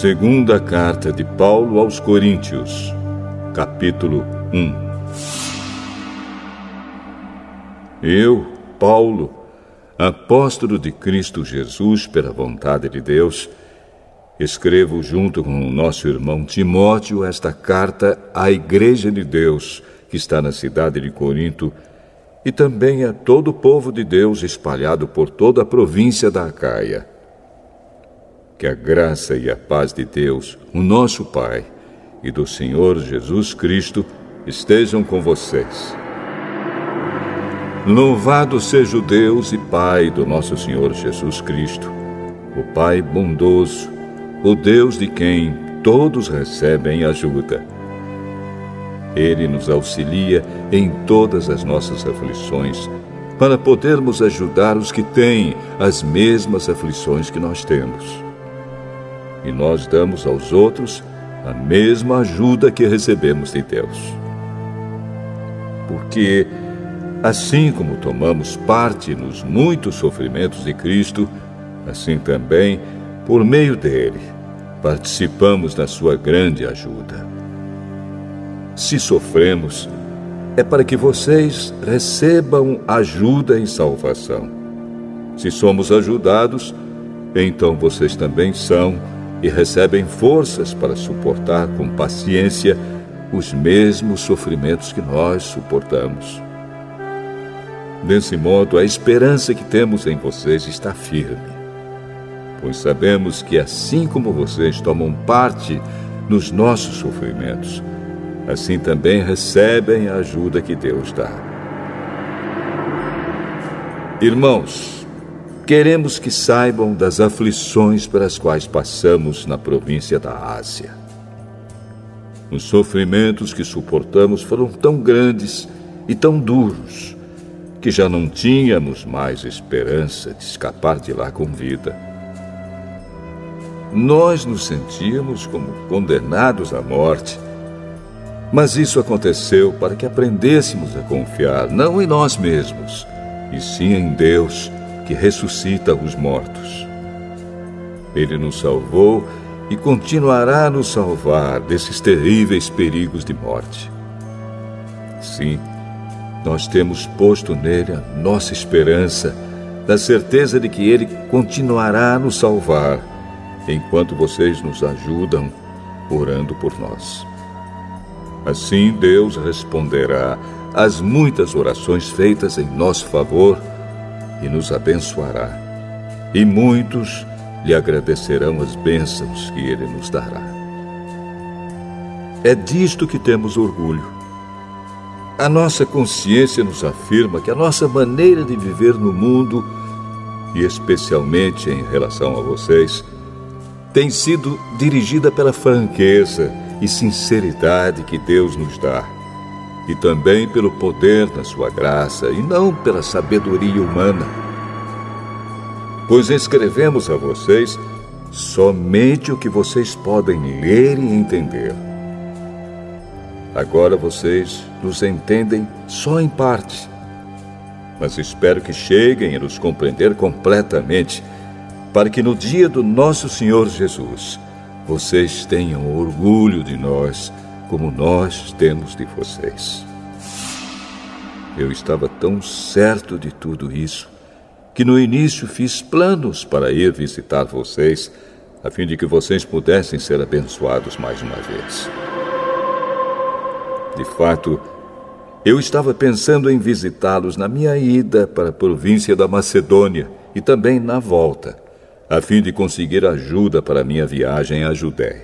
Segunda carta de Paulo aos Coríntios, capítulo 1. Eu, Paulo, apóstolo de Cristo Jesus pela vontade de Deus, escrevo junto com o nosso irmão Timóteo esta carta à Igreja de Deus que está na cidade de Corinto e também a todo o povo de Deus espalhado por toda a província da Acaia. Que a graça e a paz de Deus, o nosso Pai, e do Senhor Jesus Cristo estejam com vocês. Louvado seja o Deus e Pai do nosso Senhor Jesus Cristo, o Pai bondoso, o Deus de quem todos recebem ajuda. Ele nos auxilia em todas as nossas aflições, para podermos ajudar os que têm as mesmas aflições que nós temos. E nós damos aos outros a mesma ajuda que recebemos de Deus. Porque, assim como tomamos parte nos muitos sofrimentos de Cristo, assim também, por meio dele, participamos da sua grande ajuda. Se sofremos, é para que vocês recebam ajuda e salvação. Se somos ajudados, então vocês também são e recebem forças para suportar com paciência os mesmos sofrimentos que nós suportamos. Desse modo, a esperança que temos em vocês está firme, pois sabemos que assim como vocês tomam parte nos nossos sofrimentos, assim também recebem a ajuda que Deus dá. Irmãos, queremos que saibam das aflições pelas quais passamos na província da Ásia. Os sofrimentos que suportamos foram tão grandes e tão duros que já não tínhamos mais esperança de escapar de lá com vida. Nós nos sentíamos como condenados à morte, mas isso aconteceu para que aprendêssemos a confiar não em nós mesmos, e sim em Deus, que ressuscita os mortos. Ele nos salvou e continuará a nos salvar desses terríveis perigos de morte. Sim, nós temos posto nele a nossa esperança, na certeza de que ele continuará a nos salvar, enquanto vocês nos ajudam orando por nós. Assim Deus responderá às muitas orações feitas em nosso favor e nos abençoará. E muitos lhe agradecerão as bênçãos que ele nos dará. É disto que temos orgulho. A nossa consciência nos afirma que a nossa maneira de viver no mundo, e especialmente em relação a vocês, tem sido dirigida pela franqueza e sinceridade que Deus nos dá, e também pelo poder da sua graça, e não pela sabedoria humana. Pois escrevemos a vocês somente o que vocês podem ler e entender. Agora vocês nos entendem só em parte, mas espero que cheguem a nos compreender completamente, para que no dia do nosso Senhor Jesus, vocês tenham orgulho de nós, como nós temos de vocês. Eu estava tão certo de tudo isso, que no início fiz planos para ir visitar vocês, a fim de que vocês pudessem ser abençoados mais uma vez. De fato, eu estava pensando em visitá-los na minha ida para a província da Macedônia e também na volta, a fim de conseguir ajuda para a minha viagem à Judéia.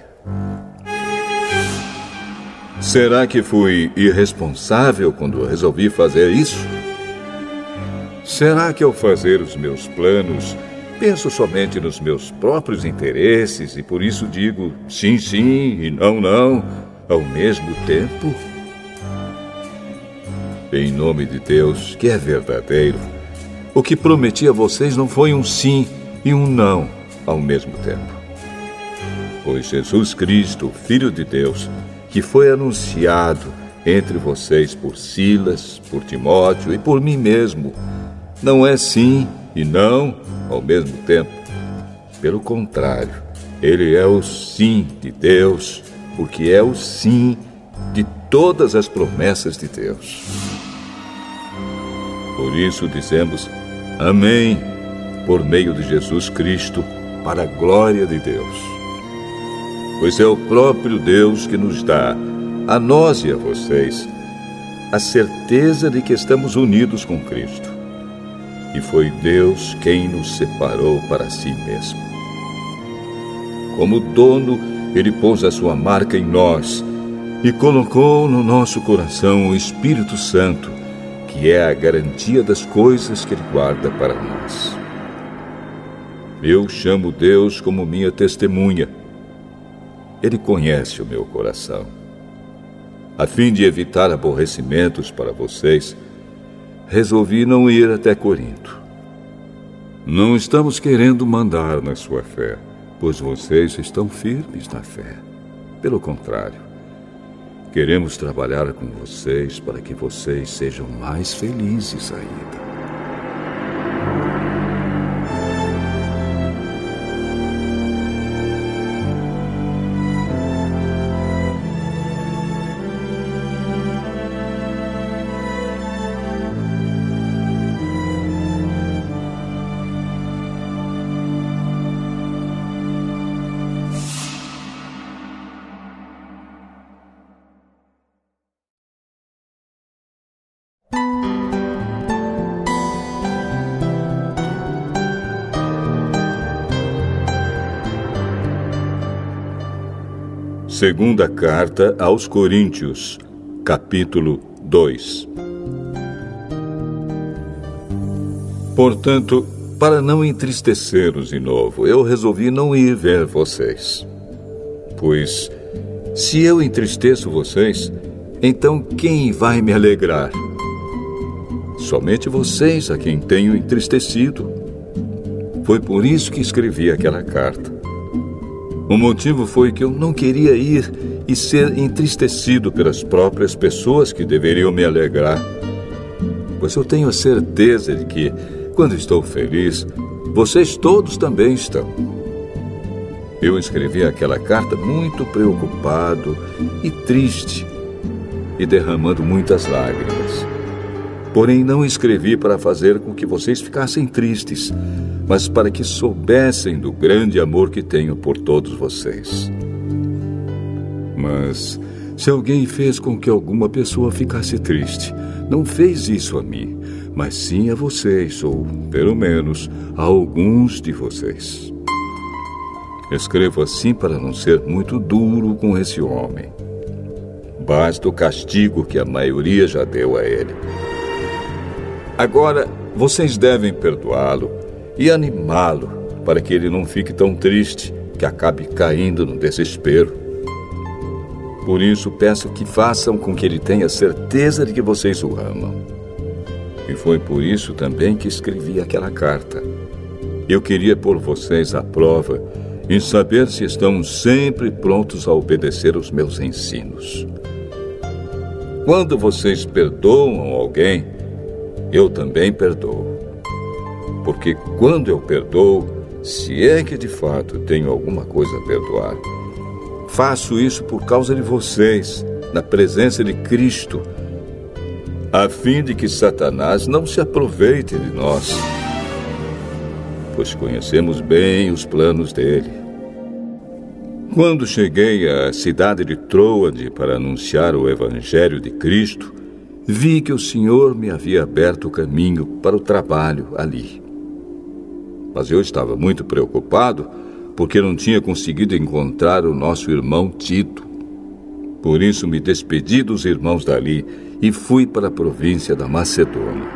Será que fui irresponsável quando resolvi fazer isso? Será que ao fazer os meus planos, penso somente nos meus próprios interesses e por isso digo sim, sim e não, não, ao mesmo tempo? Em nome de Deus, que é verdadeiro, o que prometi a vocês não foi um sim e um não ao mesmo tempo. Pois Jesus Cristo, Filho de Deus, que foi anunciado entre vocês por Silas, por Timóteo e por mim mesmo, não é sim e não ao mesmo tempo. Pelo contrário, Ele é o sim de Deus, porque é o sim de todas as promessas de Deus. Por isso dizemos amém, por meio de Jesus Cristo, para a glória de Deus. Pois é o próprio Deus que nos dá, a nós e a vocês, a certeza de que estamos unidos com Cristo. E foi Deus quem nos separou para si mesmo. Como dono, Ele pôs a sua marca em nós e colocou no nosso coração o Espírito Santo, que é a garantia das coisas que Ele guarda para nós. Eu chamo Deus como minha testemunha. Ele conhece o meu coração. A fim de evitar aborrecimentos para vocês, resolvi não ir até Corinto. Não estamos querendo mandar na sua fé, pois vocês estão firmes na fé. Pelo contrário, queremos trabalhar com vocês para que vocês sejam mais felizes ainda. Segunda Carta aos Coríntios, capítulo 2. Portanto, para não entristecê-los de novo, eu resolvi não ir ver vocês. Pois, se eu entristeço vocês, então quem vai me alegrar? Somente vocês a quem tenho entristecido. Foi por isso que escrevi aquela carta. O motivo foi que eu não queria ir e ser entristecido pelas próprias pessoas que deveriam me alegrar. Pois eu tenho a certeza de que, quando estou feliz, vocês todos também estão. Eu escrevi aquela carta muito preocupado e triste e derramando muitas lágrimas. Porém, não escrevi para fazer com que vocês ficassem tristes, mas para que soubessem do grande amor que tenho por todos vocês. Mas, se alguém fez com que alguma pessoa ficasse triste, não fez isso a mim, mas sim a vocês, ou, pelo menos, a alguns de vocês. Escrevo assim para não ser muito duro com esse homem. Basta o castigo que a maioria já deu a ele. Agora, vocês devem perdoá-lo e animá-lo para que ele não fique tão triste que acabe caindo no desespero. Por isso, peço que façam com que ele tenha certeza de que vocês o amam. E foi por isso também que escrevi aquela carta. Eu queria pôr vocês à prova e saber se estão sempre prontos a obedecer os meus ensinos. Quando vocês perdoam alguém, eu também perdoo. Porque quando eu perdoo, se é que de fato tenho alguma coisa a perdoar, faço isso por causa de vocês, na presença de Cristo, a fim de que Satanás não se aproveite de nós, pois conhecemos bem os planos dele. Quando cheguei à cidade de Troade para anunciar o Evangelho de Cristo, vi que o Senhor me havia aberto o caminho para o trabalho ali. Mas eu estava muito preocupado porque não tinha conseguido encontrar o nosso irmão Tito. Por isso me despedi dos irmãos dali e fui para a província da Macedônia.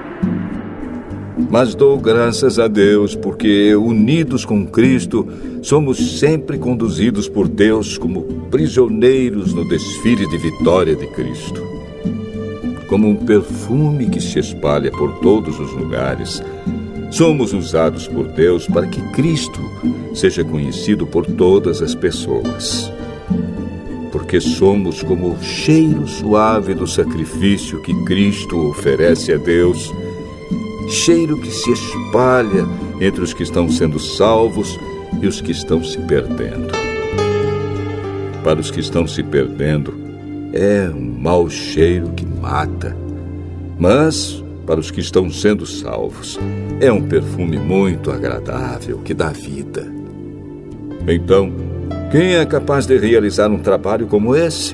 Mas dou graças a Deus porque, unidos com Cristo, somos sempre conduzidos por Deus como prisioneiros no desfile de vitória de Cristo. Como um perfume que se espalha por todos os lugares, somos usados por Deus para que Cristo seja conhecido por todas as pessoas. Porque somos como o cheiro suave do sacrifício que Cristo oferece a Deus, cheiro que se espalha entre os que estão sendo salvos e os que estão se perdendo. Para os que estão se perdendo, é um mau cheiro que mata. Mas, para os que estão sendo salvos, é um perfume muito agradável que dá vida. Então, quem é capaz de realizar um trabalho como esse?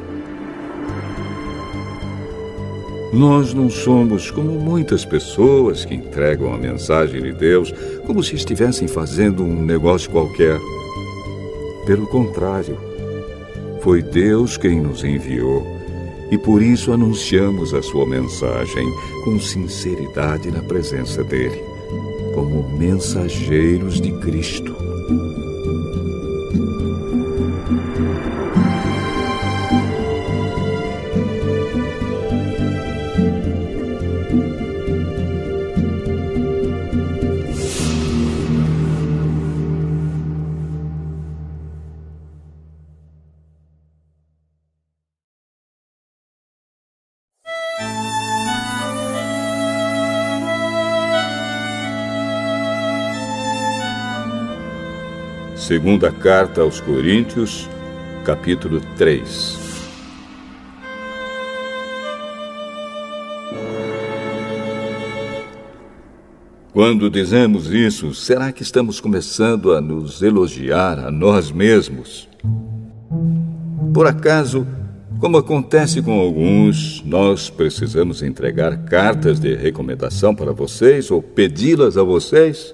Nós não somos como muitas pessoas que entregam a mensagem de Deus como se estivessem fazendo um negócio qualquer. Pelo contrário, foi Deus quem nos enviou e por isso anunciamos a sua mensagem com sinceridade na presença dele, como mensageiros de Cristo. Segunda carta aos Coríntios, capítulo 3. Quando dizemos isso, será que estamos começando a nos elogiar a nós mesmos? Por acaso, como acontece com alguns, nós precisamos entregar cartas de recomendação para vocês ou pedi-las a vocês?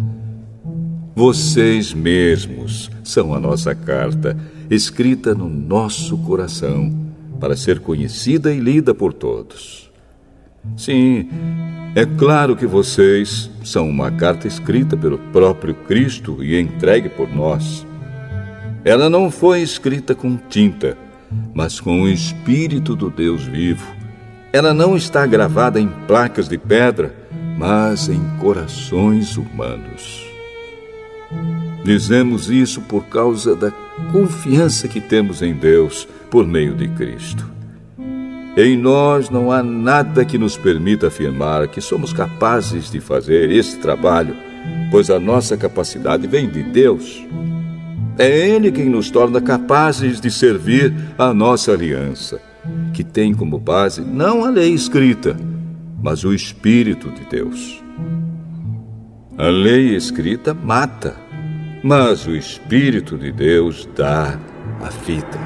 Vocês mesmos são a nossa carta, escrita no nosso coração, para ser conhecida e lida por todos. Sim, é claro que vocês são uma carta escrita pelo próprio Cristo e entregue por nós. Ela não foi escrita com tinta, mas com o Espírito do Deus vivo. Ela não está gravada em placas de pedra, mas em corações humanos. Dizemos isso por causa da confiança que temos em Deus por meio de Cristo. Em nós não há nada que nos permita afirmar que somos capazes de fazer esse trabalho, pois a nossa capacidade vem de Deus. É Ele quem nos torna capazes de servir a nossa aliança, que tem como base não a lei escrita, mas o Espírito de Deus. A lei escrita mata, mas o Espírito de Deus dá a vida.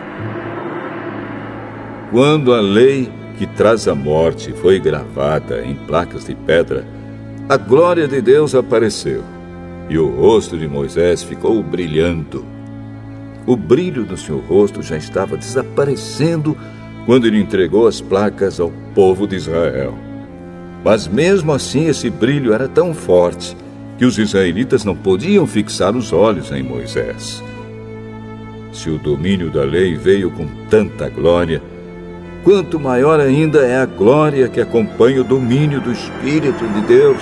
Quando a lei que traz a morte foi gravada em placas de pedra, a glória de Deus apareceu e o rosto de Moisés ficou brilhando. O brilho do seu rosto já estava desaparecendo quando ele entregou as placas ao povo de Israel. Mas mesmo assim esse brilho era tão forte que os israelitas não podiam fixar os olhos em Moisés. Se o domínio da lei veio com tanta glória, quanto maior ainda é a glória que acompanha o domínio do Espírito de Deus.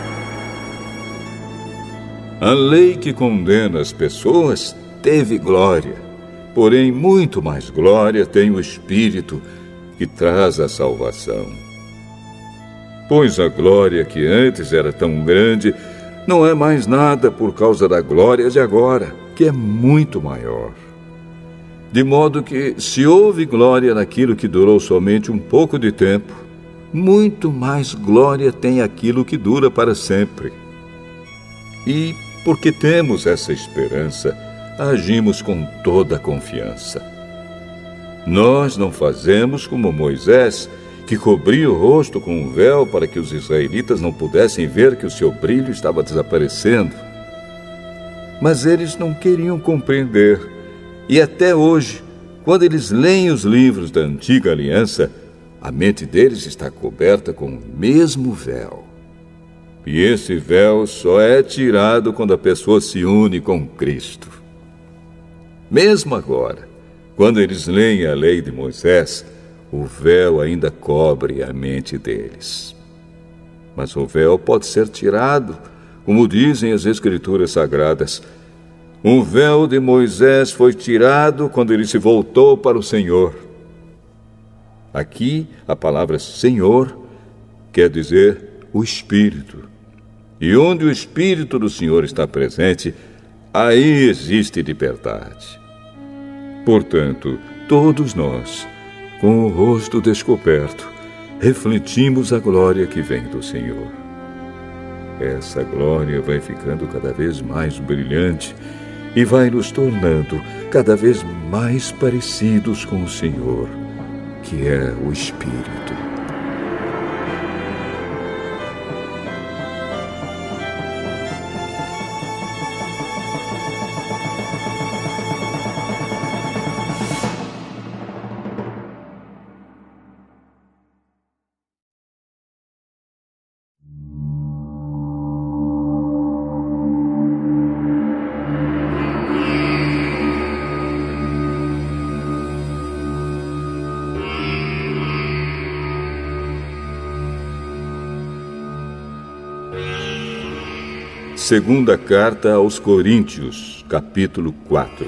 A lei que condena as pessoas teve glória, porém muito mais glória tem o Espírito que traz a salvação. Pois a glória que antes era tão grande não é mais nada por causa da glória de agora, que é muito maior. De modo que, se houve glória naquilo que durou somente um pouco de tempo, muito mais glória tem aquilo que dura para sempre. E, porque temos essa esperança, agimos com toda a confiança. Nós não fazemos como Moisés, que cobria o rosto com um véu para que os israelitas não pudessem ver que o seu brilho estava desaparecendo. Mas eles não queriam compreender. E até hoje, quando eles leem os livros da antiga aliança, a mente deles está coberta com o mesmo véu. E esse véu só é tirado quando a pessoa se une com Cristo. Mesmo agora, quando eles leem a lei de Moisés, o véu ainda cobre a mente deles. Mas o véu pode ser tirado, como dizem as Escrituras Sagradas. Um véu de Moisés foi tirado quando ele se voltou para o Senhor. Aqui, a palavra Senhor quer dizer o Espírito. E onde o Espírito do Senhor está presente, aí existe liberdade. Portanto, todos nós, com o rosto descoberto, refletimos a glória que vem do Senhor. Essa glória vai ficando cada vez mais brilhante e vai nos tornando cada vez mais parecidos com o Senhor, que é o Espírito. Segunda Carta aos Coríntios, capítulo 4.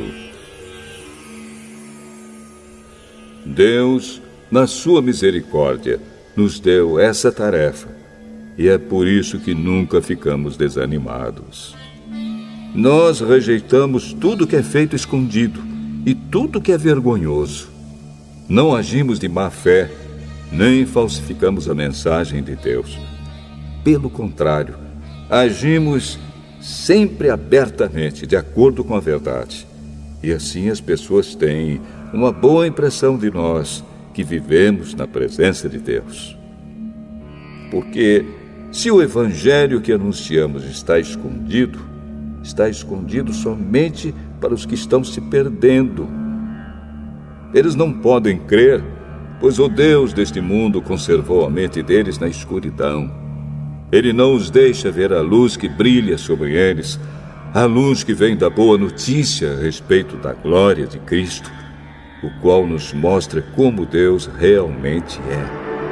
Deus, na sua misericórdia, nos deu essa tarefa, e é por isso que nunca ficamos desanimados. Nós rejeitamos tudo que é feito escondido e tudo que é vergonhoso. Não agimos de má fé, nem falsificamos a mensagem de Deus. Pelo contrário, agimos sempre abertamente, de acordo com a verdade. E assim as pessoas têm uma boa impressão de nós, que vivemos na presença de Deus. Porque se o evangelho que anunciamos está escondido somente para os que estão se perdendo. Eles não podem crer, pois o Deus deste mundo conservou a mente deles na escuridão. Ele não os deixa ver a luz que brilha sobre eles, a luz que vem da boa notícia a respeito da glória de Cristo, o qual nos mostra como Deus realmente é.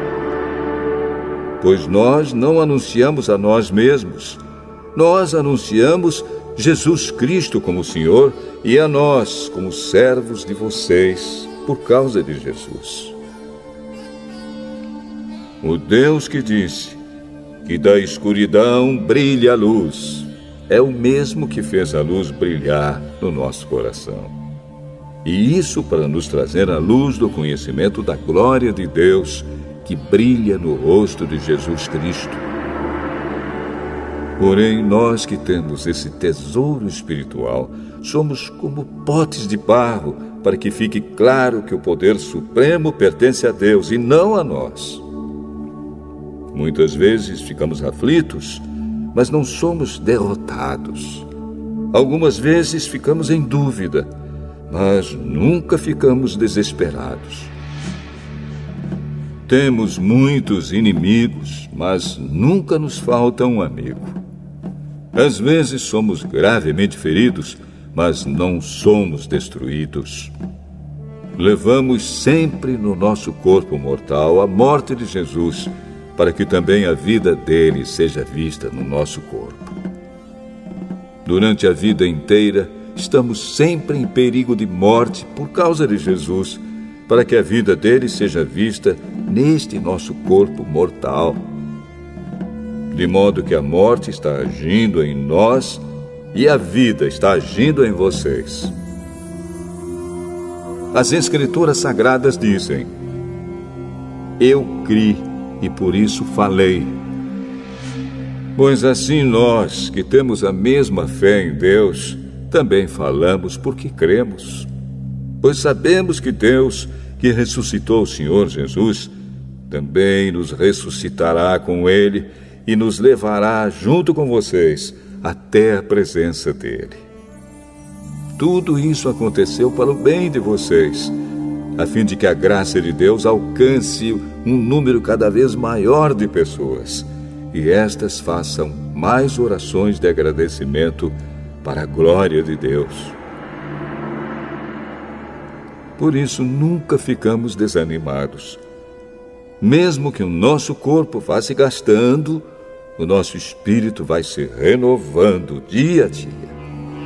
Pois nós não anunciamos a nós mesmos, nós anunciamos Jesus Cristo como Senhor e a nós como servos de vocês por causa de Jesus. O Deus que disse que da escuridão brilha a luz, é o mesmo que fez a luz brilhar no nosso coração. E isso para nos trazer a luz do conhecimento da glória de Deus que brilha no rosto de Jesus Cristo. Porém, nós que temos esse tesouro espiritual, somos como potes de barro, para que fique claro que o poder supremo pertence a Deus e não a nós. Muitas vezes ficamos aflitos, mas não somos derrotados. Algumas vezes ficamos em dúvida, mas nunca ficamos desesperados. Temos muitos inimigos, mas nunca nos falta um amigo. Às vezes somos gravemente feridos, mas não somos destruídos. Levamos sempre no nosso corpo mortal a morte de Jesus, para que também a vida dele seja vista no nosso corpo. Durante a vida inteira, estamos sempre em perigo de morte por causa de Jesus, para que a vida dele seja vista neste nosso corpo mortal. De modo que a morte está agindo em nós e a vida está agindo em vocês. As Escrituras Sagradas dizem: eu criei e por isso falei. Pois assim nós, que temos a mesma fé em Deus, também falamos porque cremos. Pois sabemos que Deus, que ressuscitou o Senhor Jesus, também nos ressuscitará com Ele e nos levará junto com vocês até a presença dEle. Tudo isso aconteceu para o bem de vocês, a fim de que a graça de Deus alcance um número cada vez maior de pessoas, e estas façam mais orações de agradecimento para a glória de Deus. Por isso nunca ficamos desanimados. Mesmo que o nosso corpo vá se gastando, o nosso espírito vai se renovando dia a dia.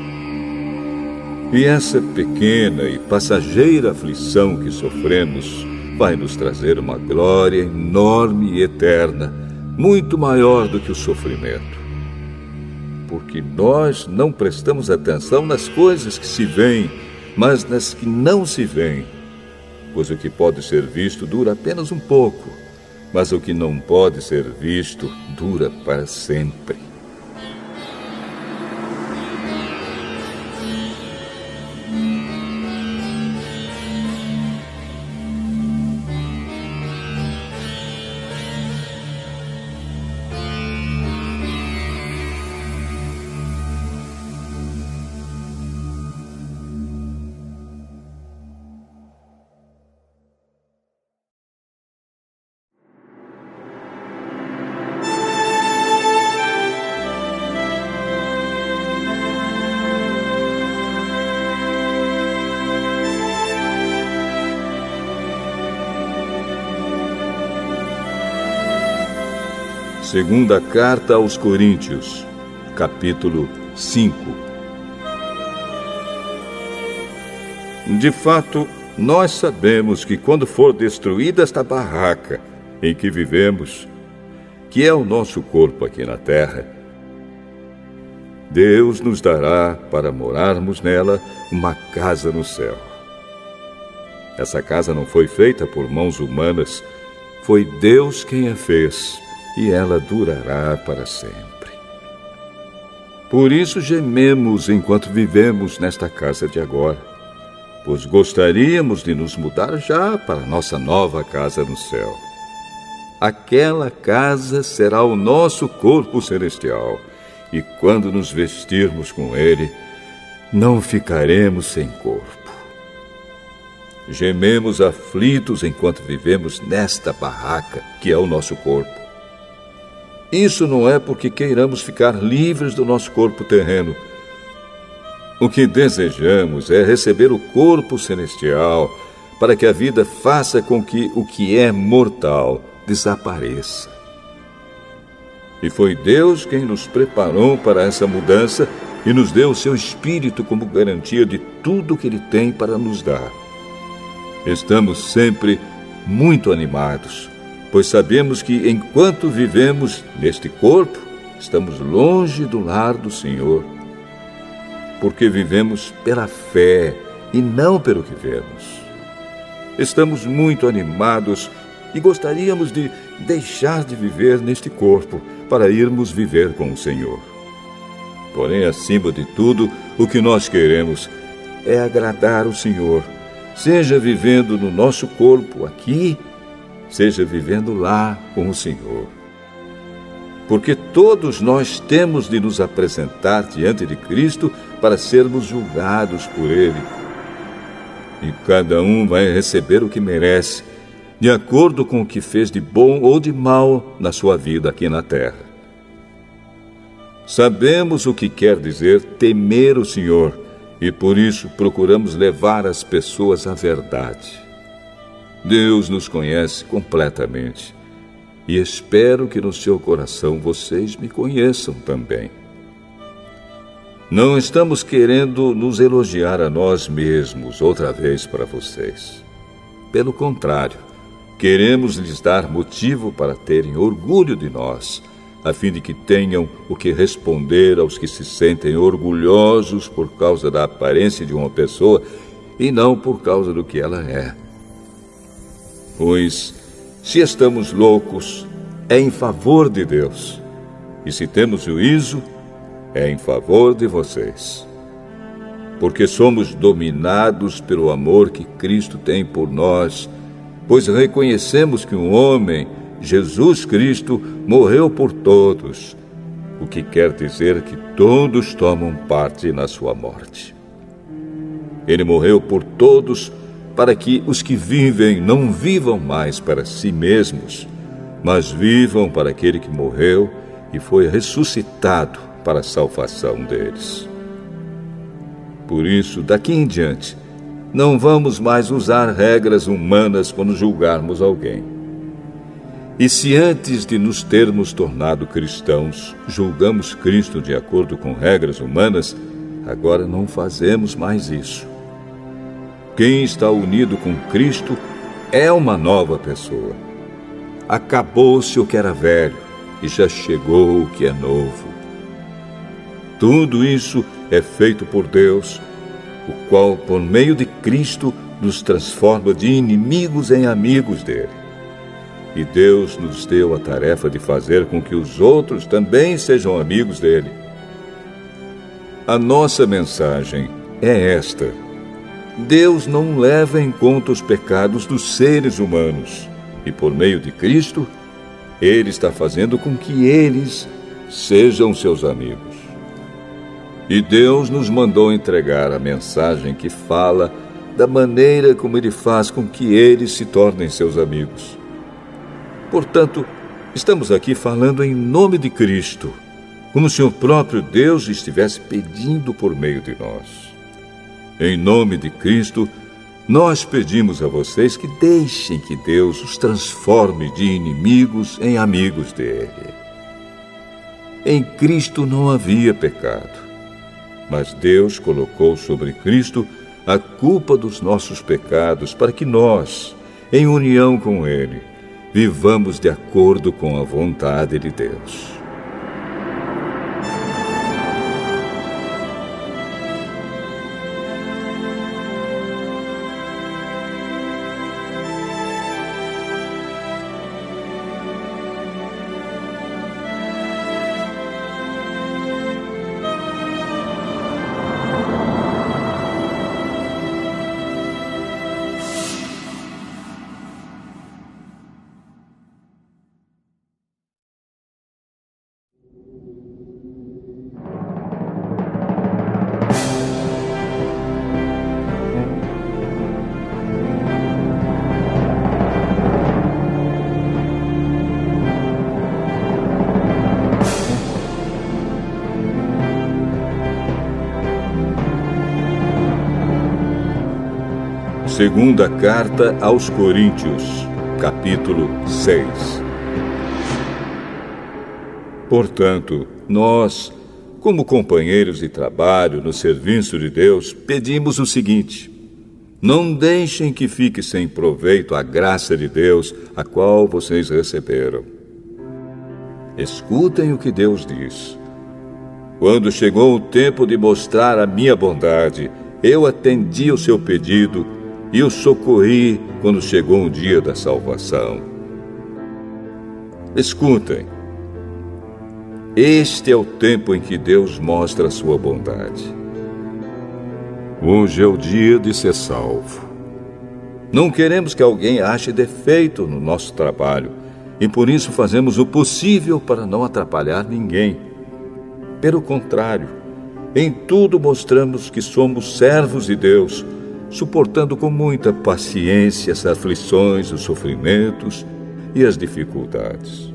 E essa pequena e passageira aflição que sofremos vai nos trazer uma glória enorme e eterna, muito maior do que o sofrimento. porque nós não prestamos atenção nas coisas que se veem, mas nas que não se veem. Pois o que pode ser visto dura apenas um pouco, mas o que não pode ser visto dura para sempre. Segunda Carta aos Coríntios, capítulo 5. De fato, nós sabemos que quando for destruída esta barraca em que vivemos, que é o nosso corpo aqui na terra, Deus nos dará para morarmos nela uma casa no céu. Essa casa não foi feita por mãos humanas, foi Deus quem a fez. E ela durará para sempre. Por isso gememos enquanto vivemos nesta casa de agora, pois gostaríamos de nos mudar já para nossa nova casa no céu. Aquela casa será o nosso corpo celestial, e quando nos vestirmos com ele, não ficaremos sem corpo. Gememos aflitos enquanto vivemos nesta barraca, que é o nosso corpo. Isso não é porque queiramos ficar livres do nosso corpo terreno. O que desejamos é receber o corpo celestial, para que a vida faça com que o que é mortal desapareça. E foi Deus quem nos preparou para essa mudança e nos deu o seu Espírito como garantia de tudo que Ele tem para nos dar. Estamos sempre muito animados, pois sabemos que enquanto vivemos neste corpo, estamos longe do lar do Senhor, porque vivemos pela fé e não pelo que vemos. Estamos muito animados e gostaríamos de deixar de viver neste corpo para irmos viver com o Senhor. Porém, acima de tudo, o que nós queremos é agradar o Senhor, seja vivendo no nosso corpo aqui, seja vivendo lá com o Senhor. Porque todos nós temos de nos apresentar diante de Cristo para sermos julgados por Ele. E cada um vai receber o que merece, de acordo com o que fez de bom ou de mal na sua vida aqui na terra. Sabemos o que quer dizer temer o Senhor, e por isso procuramos levar as pessoas à verdade. Deus nos conhece completamente, e espero que no seu coração vocês me conheçam também. Não estamos querendo nos elogiar a nós mesmos outra vez para vocês. Pelo contrário, queremos lhes dar motivo para terem orgulho de nós, a fim de que tenham o que responder aos que se sentem orgulhosos por causa da aparência de uma pessoa e não por causa do que ela é. Pois, se estamos loucos, é em favor de Deus. E se temos juízo, é em favor de vocês. Porque somos dominados pelo amor que Cristo tem por nós, pois reconhecemos que um homem, Jesus Cristo, morreu por todos, o que quer dizer que todos tomam parte na sua morte. Ele morreu por todos, para que os que vivem não vivam mais para si mesmos, mas vivam para aquele que morreu e foi ressuscitado para a salvação deles. Por isso, daqui em diante, não vamos mais usar regras humanas quando julgarmos alguém. E se antes de nos termos tornado cristãos, julgamos Cristo de acordo com regras humanas, agora não fazemos mais isso. Quem está unido com Cristo é uma nova pessoa. Acabou-se o que era velho e já chegou o que é novo. Tudo isso é feito por Deus, o qual, por meio de Cristo, nos transforma de inimigos em amigos dele. E Deus nos deu a tarefa de fazer com que os outros também sejam amigos dele. A nossa mensagem é esta: Deus não leva em conta os pecados dos seres humanos, e por meio de Cristo, Ele está fazendo com que eles sejam seus amigos. E Deus nos mandou entregar a mensagem que fala da maneira como Ele faz com que eles se tornem seus amigos. Portanto, estamos aqui falando em nome de Cristo, como se o próprio Deus estivesse pedindo por meio de nós. Em nome de Cristo, nós pedimos a vocês que deixem que Deus os transforme de inimigos em amigos dele. Em Cristo não havia pecado, mas Deus colocou sobre Cristo a culpa dos nossos pecados para que nós, em união com Ele, vivamos de acordo com a vontade de Deus. Segunda Carta aos Coríntios, capítulo 6. Portanto, nós, como companheiros de trabalho no serviço de Deus, pedimos o seguinte: não deixem que fique sem proveito a graça de Deus, a qual vocês receberam. Escutem o que Deus diz. Quando chegou o tempo de mostrar a minha bondade, eu atendi o seu pedido e o socorri quando chegou o dia da salvação. Escutem. Este é o tempo em que Deus mostra a sua bondade. Hoje é o dia de ser salvo. Não queremos que alguém ache defeito no nosso trabalho, e por isso fazemos o possível para não atrapalhar ninguém. Pelo contrário, em tudo mostramos que somos servos de Deus, suportando com muita paciência as aflições, os sofrimentos e as dificuldades.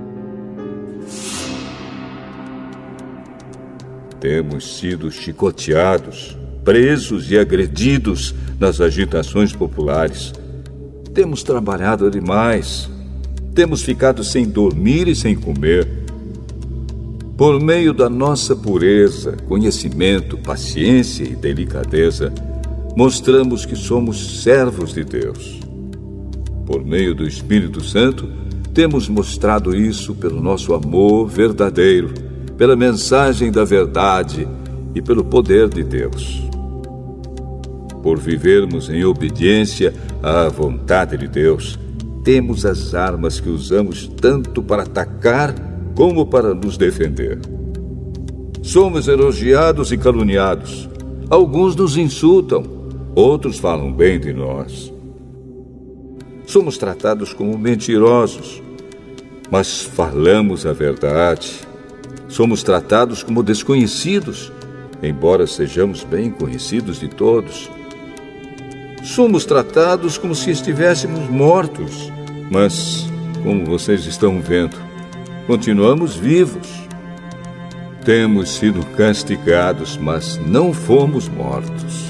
Temos sido chicoteados, presos e agredidos nas agitações populares. Temos trabalhado demais. Temos ficado sem dormir e sem comer. Por meio da nossa pureza, conhecimento, paciência e delicadeza, mostramos que somos servos de Deus. Por meio do Espírito Santo, temos mostrado isso pelo nosso amor verdadeiro, pela mensagem da verdade e pelo poder de Deus. Por vivermos em obediência à vontade de Deus, temos as armas que usamos tanto para atacar como para nos defender. Somos elogiados e caluniados. Alguns nos insultam. Outros falam bem de nós. Somos tratados como mentirosos, mas falamos a verdade. Somos tratados como desconhecidos, embora sejamos bem conhecidos de todos. Somos tratados como se estivéssemos mortos, mas, como vocês estão vendo, continuamos vivos. Temos sido castigados, mas não fomos mortos.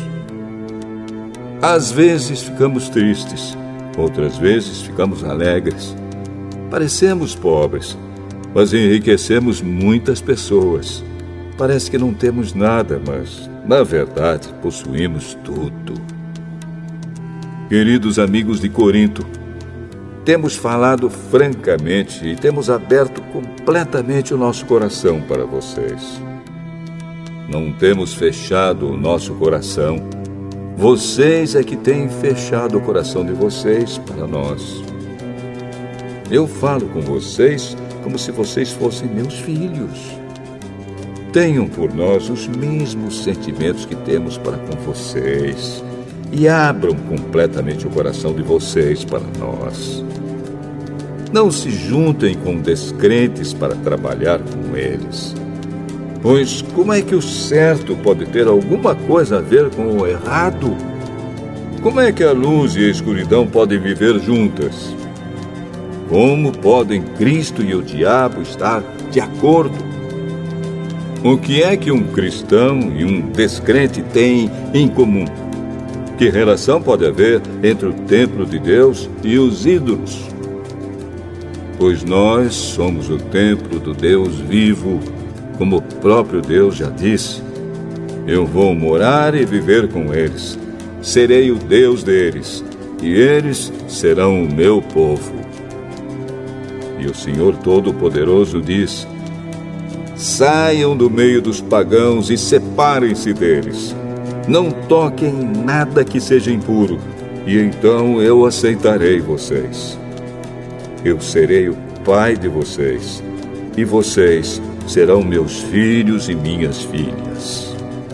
Às vezes ficamos tristes, outras vezes ficamos alegres. Parecemos pobres, mas enriquecemos muitas pessoas. Parece que não temos nada, mas, na verdade, possuímos tudo. Queridos amigos de Corinto, temos falado francamente e temos aberto completamente o nosso coração para vocês. não temos fechado o nosso coração. Vocês é que têm fechado o coração de vocês para nós. Eu falo com vocês como se vocês fossem meus filhos. Tenham por nós os mesmos sentimentos que temos para com vocês e abram completamente o coração de vocês para nós. Não se juntem com descrentes para trabalhar com eles. Pois como é que o certo pode ter alguma coisa a ver com o errado? Como é que a luz e a escuridão podem viver juntas? Como podem Cristo e o diabo estar de acordo? O que é que um cristão e um descrente têm em comum? Que relação pode haver entre o templo de Deus e os ídolos? Pois nós somos o templo do Deus vivo, como o próprio Deus já disse. Eu vou morar e viver com eles. Serei o Deus deles, e eles serão o meu povo. E o Senhor Todo-Poderoso diz: saiam do meio dos pagãos e separem-se deles. Não toquem em nada que seja impuro, e então eu aceitarei vocês. Eu serei o pai de vocês, e vocês serão meus filhos e minhas filhas.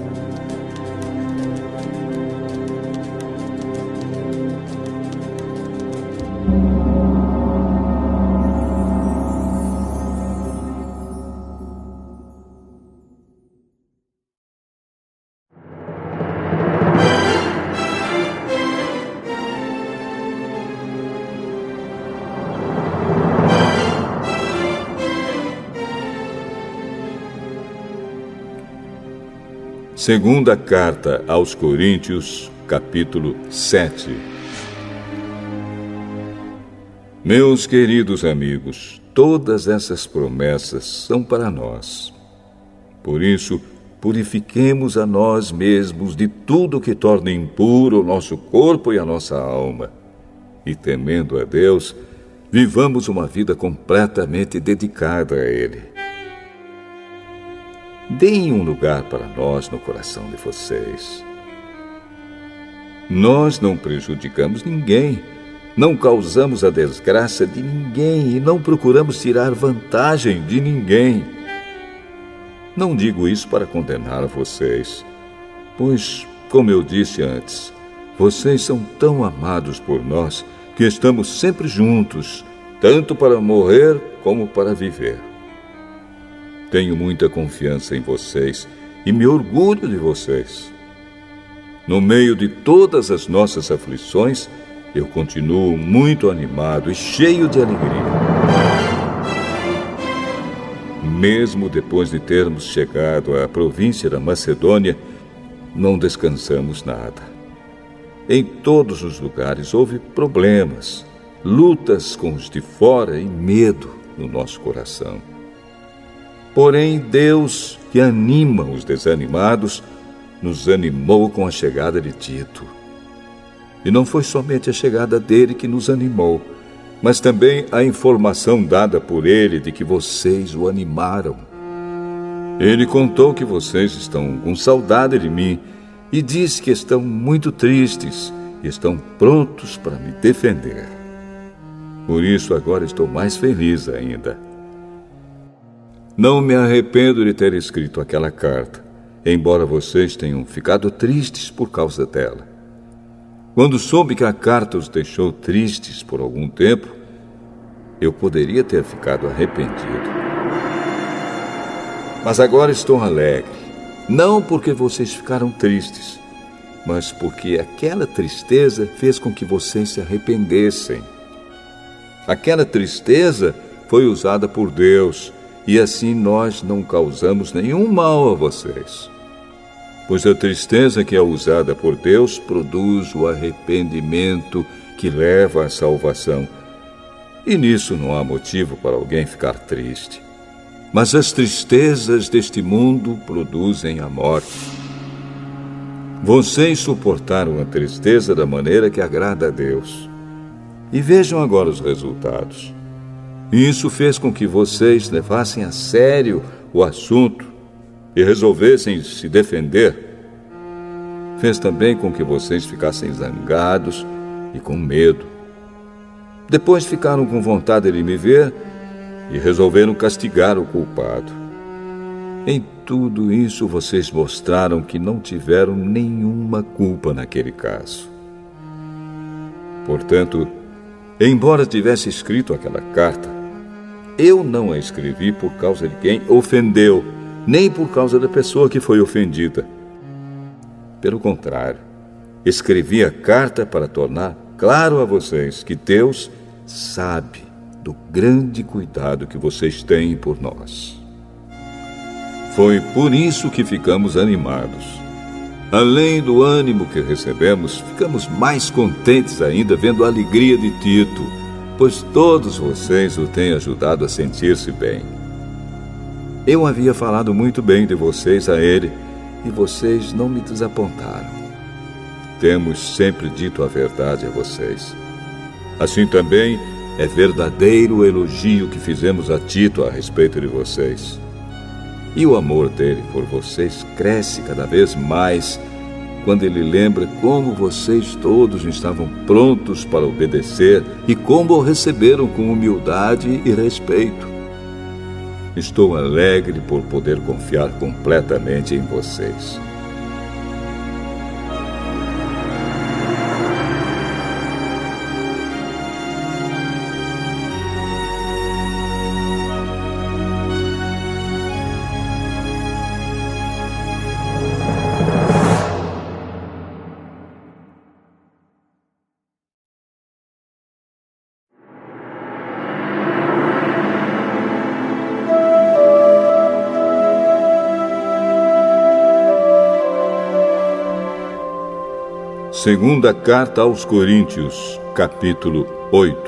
Segunda carta aos Coríntios, capítulo 7. Meus queridos amigos, todas essas promessas são para nós. Por isso, purifiquemos a nós mesmos de tudo que torne impuro o nosso corpo e a nossa alma. E, temendo a Deus, vivamos uma vida completamente dedicada a Ele. Deem um lugar para nós no coração de vocês. Nós não prejudicamos ninguém, não causamos a desgraça de ninguém e não procuramos tirar vantagem de ninguém. Não digo isso para condenar vocês, pois, como eu disse antes, vocês são tão amados por nós que estamos sempre juntos, tanto para morrer como para viver. Tenho muita confiança em vocês e me orgulho de vocês. No meio de todas as nossas aflições, eu continuo muito animado e cheio de alegria. Mesmo depois de termos chegado à província da Macedônia, não descansamos nada. Em todos os lugares houve problemas, lutas com os de fora e medo no nosso coração. Porém, Deus, que anima os desanimados, nos animou com a chegada de Tito. E não foi somente a chegada dele que nos animou, mas também a informação dada por ele de que vocês o animaram. Ele contou que vocês estão com saudade de mim e disse que estão muito tristes e estão prontos para me defender. Por isso, agora estou mais feliz ainda. Não me arrependo de ter escrito aquela carta, embora vocês tenham ficado tristes por causa dela. Quando soube que a carta os deixou tristes por algum tempo, eu poderia ter ficado arrependido. Mas agora estou alegre, não porque vocês ficaram tristes, mas porque aquela tristeza fez com que vocês se arrependessem. Aquela tristeza foi usada por Deus, e assim nós não causamos nenhum mal a vocês. Pois a tristeza que é usada por Deus produz o arrependimento que leva à salvação. E nisso não há motivo para alguém ficar triste. Mas as tristezas deste mundo produzem a morte. Vocês suportaram a tristeza da maneira que agrada a Deus. E vejam agora os resultados. Isso fez com que vocês levassem a sério o assunto e resolvessem se defender, fez também com que vocês ficassem zangados e com medo. Depois ficaram com vontade de me ver e resolveram castigar o culpado. Em tudo isso, vocês mostraram que não tiveram nenhuma culpa naquele caso. Portanto, embora tivesse escrito aquela carta, eu não a escrevi por causa de quem ofendeu, nem por causa da pessoa que foi ofendida. Pelo contrário, escrevi a carta para tornar claro a vocês que Deus sabe do grande cuidado que vocês têm por nós. Foi por isso que ficamos animados. Além do ânimo que recebemos, ficamos mais contentes ainda vendo a alegria de Tito, pois todos vocês o têm ajudado a sentir-se bem. Eu havia falado muito bem de vocês a ele, e vocês não me desapontaram. Temos sempre dito a verdade a vocês. Assim também é verdadeiro o elogio que fizemos a Tito a respeito de vocês. E o amor dele por vocês cresce cada vez mais quando ele lembra como vocês todos estavam prontos para obedecer e como o receberam com humildade e respeito. Estou alegre por poder confiar completamente em vocês. Segunda Carta aos Coríntios, capítulo 8.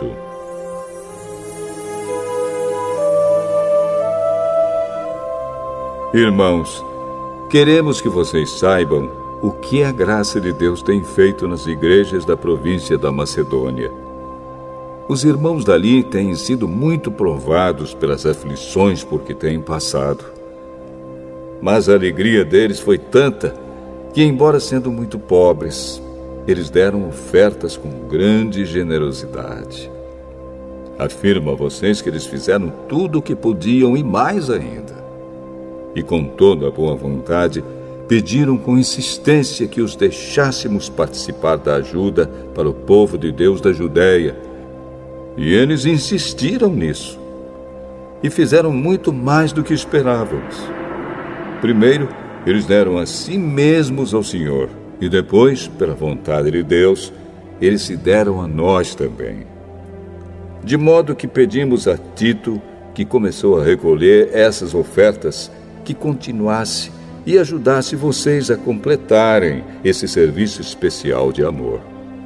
Irmãos, queremos que vocês saibam o que a graça de Deus tem feito nas igrejas da província da Macedônia. Os irmãos dali têm sido muito provados pelas aflições por que têm passado. Mas a alegria deles foi tanta que, embora sendo muito pobres, eles deram ofertas com grande generosidade. Afirmo a vocês que eles fizeram tudo o que podiam e mais ainda. E com toda a boa vontade, pediram com insistência que os deixássemos participar da ajuda para o povo de Deus da Judéia. E eles insistiram nisso. E fizeram muito mais do que esperávamos. Primeiro, eles deram a si mesmos ao Senhor. E depois, pela vontade de Deus, eles se deram a nós também. De modo que pedimos a Tito, que começou a recolher essas ofertas, que continuasse e ajudasse vocês a completarem esse serviço especial de amor.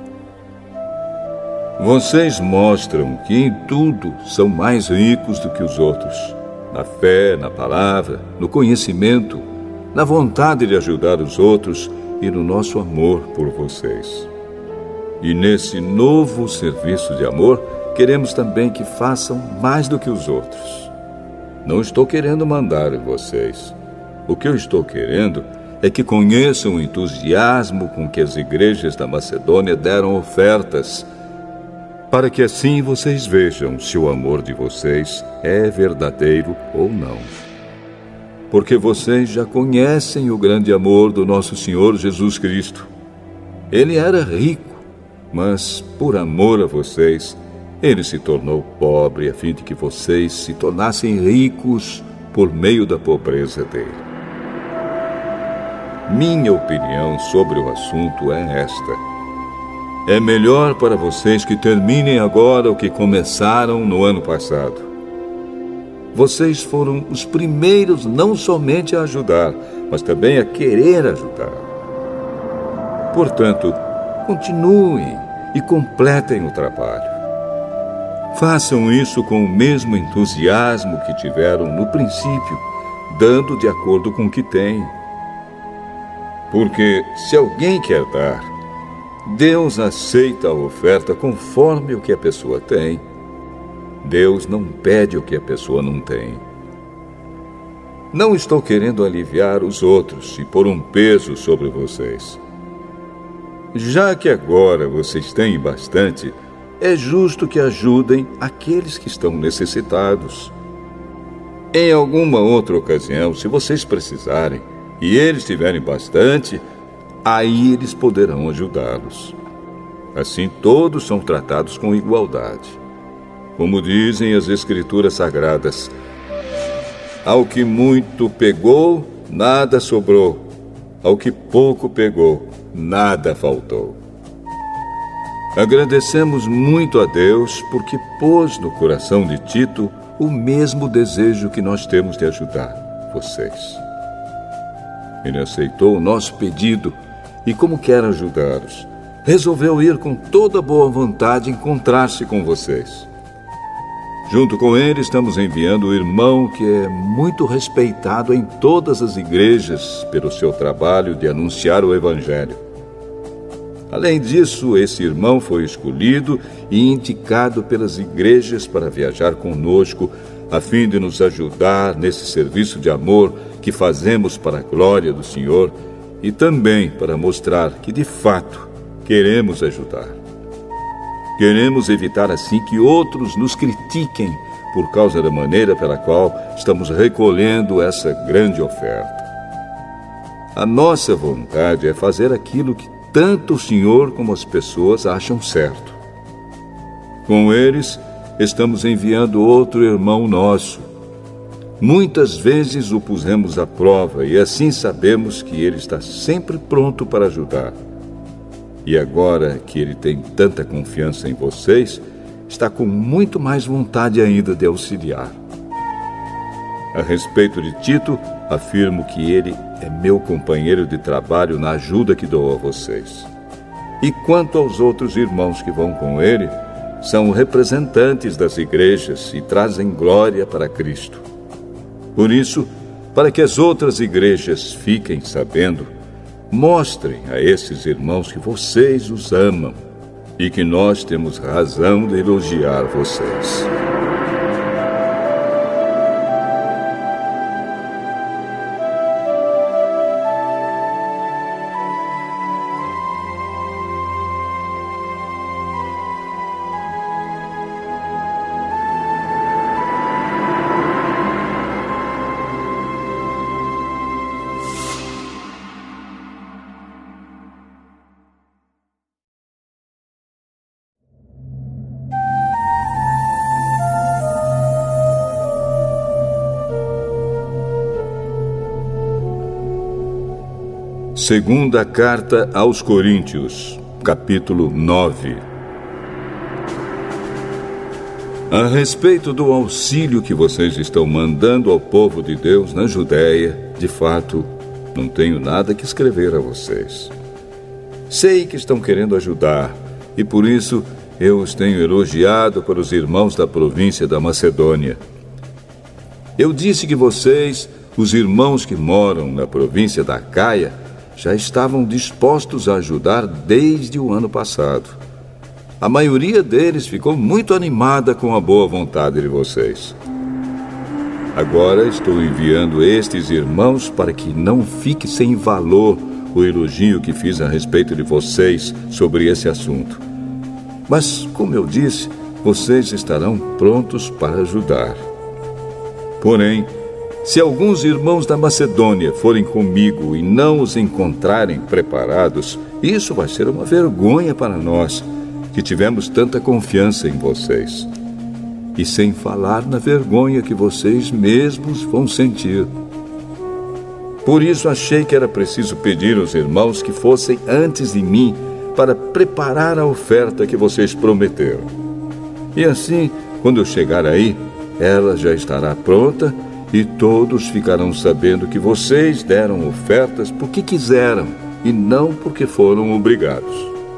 Vocês mostram que em tudo são mais ricos do que os outros, na fé, na palavra, no conhecimento, na vontade de ajudar os outros e no nosso amor por vocês. E nesse novo serviço de amor, queremos também que façam mais do que os outros. Não estou querendo mandar em vocês. O que eu estou querendo é que conheçam o entusiasmo com que as igrejas da Macedônia deram ofertas, para que assim vocês vejam se o amor de vocês é verdadeiro ou não. Porque vocês já conhecem o grande amor do nosso Senhor Jesus Cristo. Ele era rico, mas por amor a vocês, ele se tornou pobre a fim de que vocês se tornassem ricos por meio da pobreza dele. Minha opinião sobre o assunto é esta: é melhor para vocês que terminem agora o que começaram no ano passado. Vocês foram os primeiros não somente a ajudar, mas também a querer ajudar. Portanto, continuem e completem o trabalho. Façam isso com o mesmo entusiasmo que tiveram no princípio, dando de acordo com o que têm. Porque se alguém quer dar, Deus aceita a oferta conforme o que a pessoa tem. Deus não pede o que a pessoa não tem. Não estou querendo aliviar os outros e pôr um peso sobre vocês. Já que agora vocês têm bastante, é justo que ajudem aqueles que estão necessitados. Em alguma outra ocasião, se vocês precisarem e eles tiverem bastante, aí eles poderão ajudá-los. Assim todos são tratados com igualdade. Como dizem as Escrituras Sagradas, ao que muito pegou, nada sobrou. Ao que pouco pegou, nada faltou. Agradecemos muito a Deus porque pôs no coração de Tito o mesmo desejo que nós temos de ajudar vocês. Ele aceitou o nosso pedido e, como quer ajudá-los, resolveu ir com toda boa vontade encontrar-se com vocês. Junto com ele, estamos enviando o irmão que é muito respeitado em todas as igrejas pelo seu trabalho de anunciar o Evangelho. Além disso, esse irmão foi escolhido e indicado pelas igrejas para viajar conosco, a fim de nos ajudar nesse serviço de amor que fazemos para a glória do Senhor e também para mostrar que, de fato, queremos ajudar. Queremos evitar assim que outros nos critiquem por causa da maneira pela qual estamos recolhendo essa grande oferta. A nossa vontade é fazer aquilo que tanto o Senhor como as pessoas acham certo. Com eles, estamos enviando outro irmão nosso. Muitas vezes o pusemos à prova e assim sabemos que ele está sempre pronto para ajudar. E agora que ele tem tanta confiança em vocês, está com muito mais vontade ainda de auxiliar. A respeito de Tito, afirmo que ele é meu companheiro de trabalho na ajuda que dou a vocês. E quanto aos outros irmãos que vão com ele, são representantes das igrejas e trazem glória para Cristo. Por isso, para que as outras igrejas fiquem sabendo, mostrem a esses irmãos que vocês os amam e que nós temos razão de elogiar vocês. Segunda Carta aos Coríntios, capítulo 9. A respeito do auxílio que vocês estão mandando ao povo de Deus na Judéia, de fato, não tenho nada que escrever a vocês. Sei que estão querendo ajudar, e por isso eu os tenho elogiado para os irmãos da província da Macedônia. Eu disse que vocês, os irmãos que moram na província da Acaia, já estavam dispostos a ajudar desde o ano passado. A maioria deles ficou muito animada com a boa vontade de vocês. Agora estou enviando estes irmãos para que não fique sem valor o elogio que fiz a respeito de vocês sobre esse assunto. Mas, como eu disse, vocês estarão prontos para ajudar. Porém, se alguns irmãos da Macedônia forem comigo e não os encontrarem preparados, isso vai ser uma vergonha para nós, que tivemos tanta confiança em vocês. E sem falar na vergonha que vocês mesmos vão sentir. Por isso achei que era preciso pedir aos irmãos que fossem antes de mim para preparar a oferta que vocês prometeram. E assim, quando eu chegar aí, ela já estará pronta e todos ficarão sabendo que vocês deram ofertas porque quiseram e não porque foram obrigados.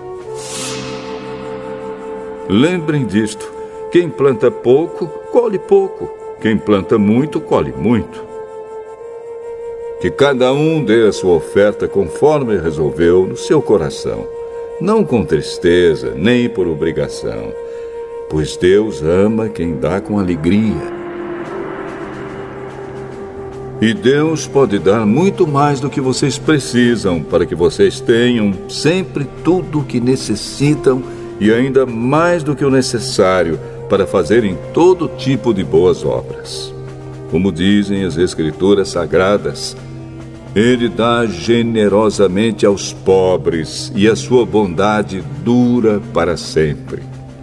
Lembrem disto: quem planta pouco, colhe pouco. Quem planta muito, colhe muito. Que cada um dê a sua oferta conforme resolveu no seu coração, não com tristeza, nem por obrigação, pois Deus ama quem dá com alegria. E Deus pode dar muito mais do que vocês precisam para que vocês tenham sempre tudo o que necessitam e ainda mais do que o necessário para fazerem todo tipo de boas obras. Como dizem as Escrituras Sagradas, Ele dá generosamente aos pobres e a sua bondade dura para sempre.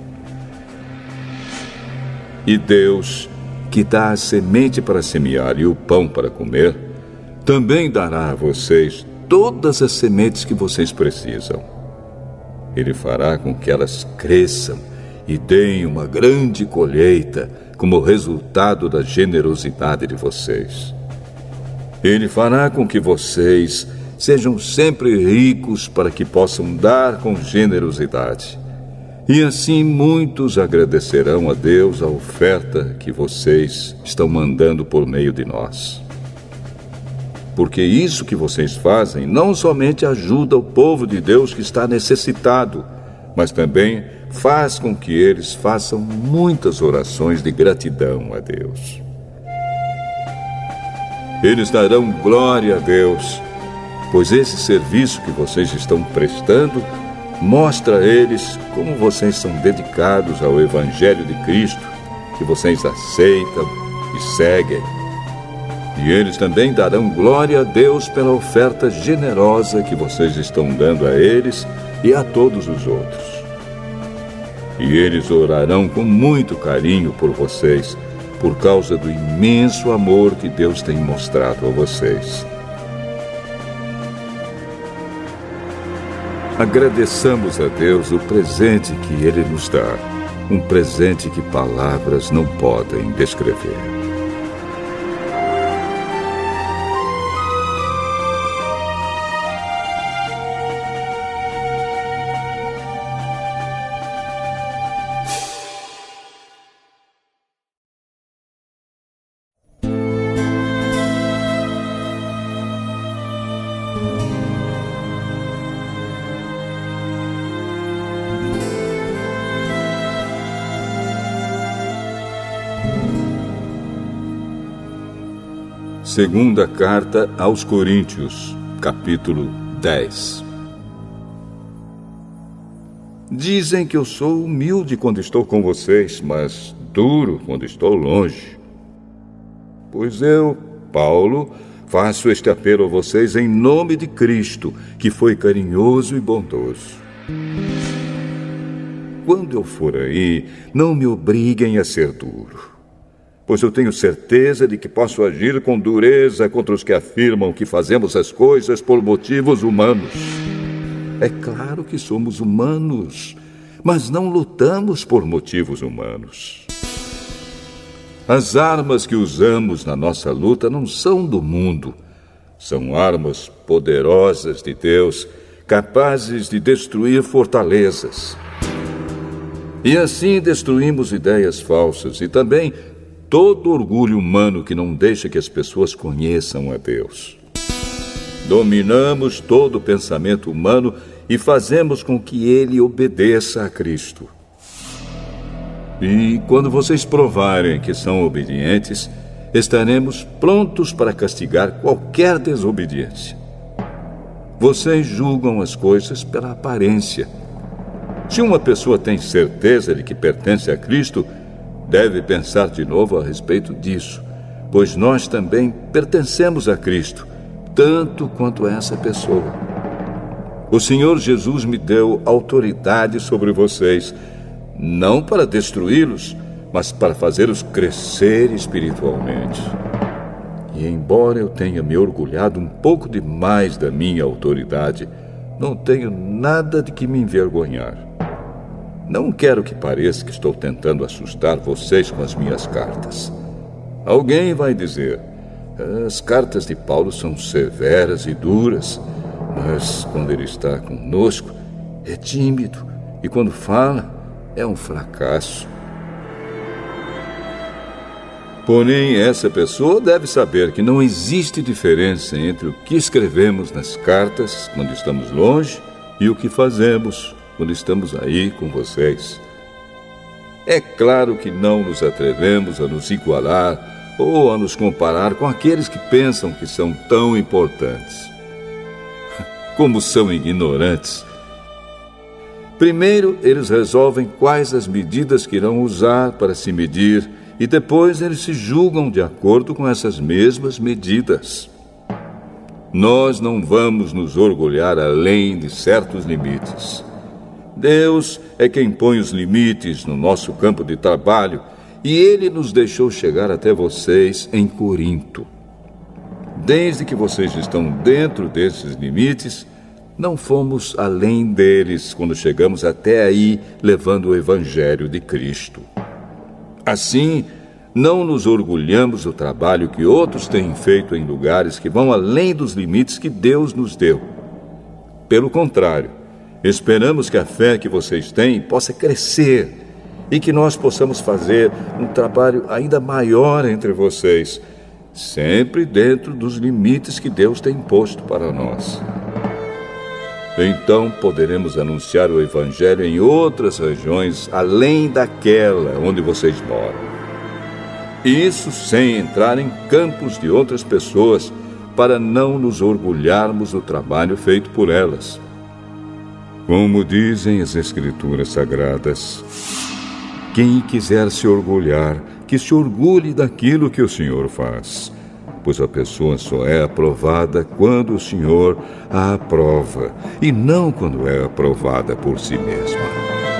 E Deus, que dá a semente para semear e o pão para comer, também dará a vocês todas as sementes que vocês precisam. Ele fará com que elas cresçam e deem uma grande colheita como resultado da generosidade de vocês. Ele fará com que vocês sejam sempre ricos para que possam dar com generosidade. E assim muitos agradecerão a Deus a oferta que vocês estão mandando por meio de nós. Porque isso que vocês fazem não somente ajuda o povo de Deus que está necessitado, mas também faz com que eles façam muitas orações de gratidão a Deus. Eles darão glória a Deus, pois esse serviço que vocês estão prestando mostra a eles como vocês são dedicados ao Evangelho de Cristo, que vocês aceitam e seguem. E eles também darão glória a Deus pela oferta generosa que vocês estão dando a eles e a todos os outros. E eles orarão com muito carinho por vocês, por causa do imenso amor que Deus tem mostrado a vocês. Agradeçamos a Deus o presente que Ele nos dá, um presente que palavras não podem descrever. Segunda Carta aos Coríntios, capítulo 10. Dizem que eu sou humilde quando estou com vocês, mas duro quando estou longe. Pois eu, Paulo, faço este apelo a vocês em nome de Cristo, que foi carinhoso e bondoso. Quando eu for aí, não me obriguem a ser duro, pois eu tenho certeza de que posso agir com dureza contra os que afirmam que fazemos as coisas por motivos humanos. É claro que somos humanos, mas não lutamos por motivos humanos. As armas que usamos na nossa luta não são do mundo. São armas poderosas de Deus, capazes de destruir fortalezas. E assim destruímos ideias falsas e também todo orgulho humano que não deixa que as pessoas conheçam a Deus. Dominamos todo o pensamento humano e fazemos com que ele obedeça a Cristo. E quando vocês provarem que são obedientes, estaremos prontos para castigar qualquer desobediência. Vocês julgam as coisas pela aparência. Se uma pessoa tem certeza de que pertence a Cristo, deve pensar de novo a respeito disso, pois nós também pertencemos a Cristo, tanto quanto essa pessoa. O Senhor Jesus me deu autoridade sobre vocês, não para destruí-los, mas para fazê-los crescer espiritualmente. E embora eu tenha me orgulhado um pouco demais da minha autoridade, não tenho nada de que me envergonhar. Não quero que pareça que estou tentando assustar vocês com as minhas cartas. Alguém vai dizer, as cartas de Paulo são severas e duras, mas quando ele está conosco, é tímido, e quando fala, é um fracasso. Porém, essa pessoa deve saber que não existe diferença entre o que escrevemos nas cartas quando estamos longe e o que fazemos quando estamos aí com vocês. É claro que não nos atrevemos a nos igualar ou a nos comparar com aqueles que pensam que são tão importantes. Como são ignorantes! Primeiro, eles resolvem quais as medidas que irão usar para se medir, e depois eles se julgam de acordo com essas mesmas medidas. Nós não vamos nos orgulhar além de certos limites. Deus é quem põe os limites no nosso campo de trabalho, e Ele nos deixou chegar até vocês em Corinto. Desde que vocês estão dentro desses limites, não fomos além deles quando chegamos até aí levando o Evangelho de Cristo. Assim, não nos orgulhamos do trabalho que outros têm feito em lugares que vão além dos limites que Deus nos deu. Pelo contrário, esperamos que a fé que vocês têm possa crescer e que nós possamos fazer um trabalho ainda maior entre vocês, sempre dentro dos limites que Deus tem posto para nós. Então poderemos anunciar o Evangelho em outras regiões além daquela onde vocês moram. Isso sem entrar em campos de outras pessoas, para não nos orgulharmos do trabalho feito por elas. Como dizem as Escrituras Sagradas, quem quiser se orgulhar, que se orgulhe daquilo que o Senhor faz, pois a pessoa só é aprovada quando o Senhor a aprova, e não quando é aprovada por si mesma.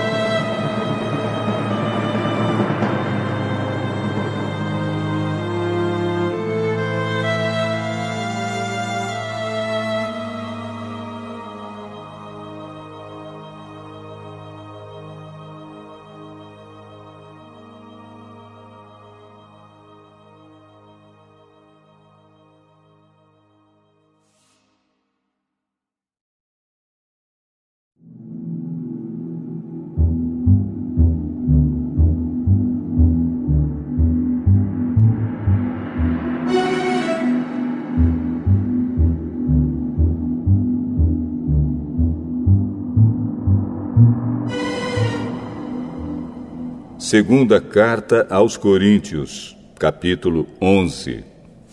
Segunda Carta aos Coríntios, capítulo 11.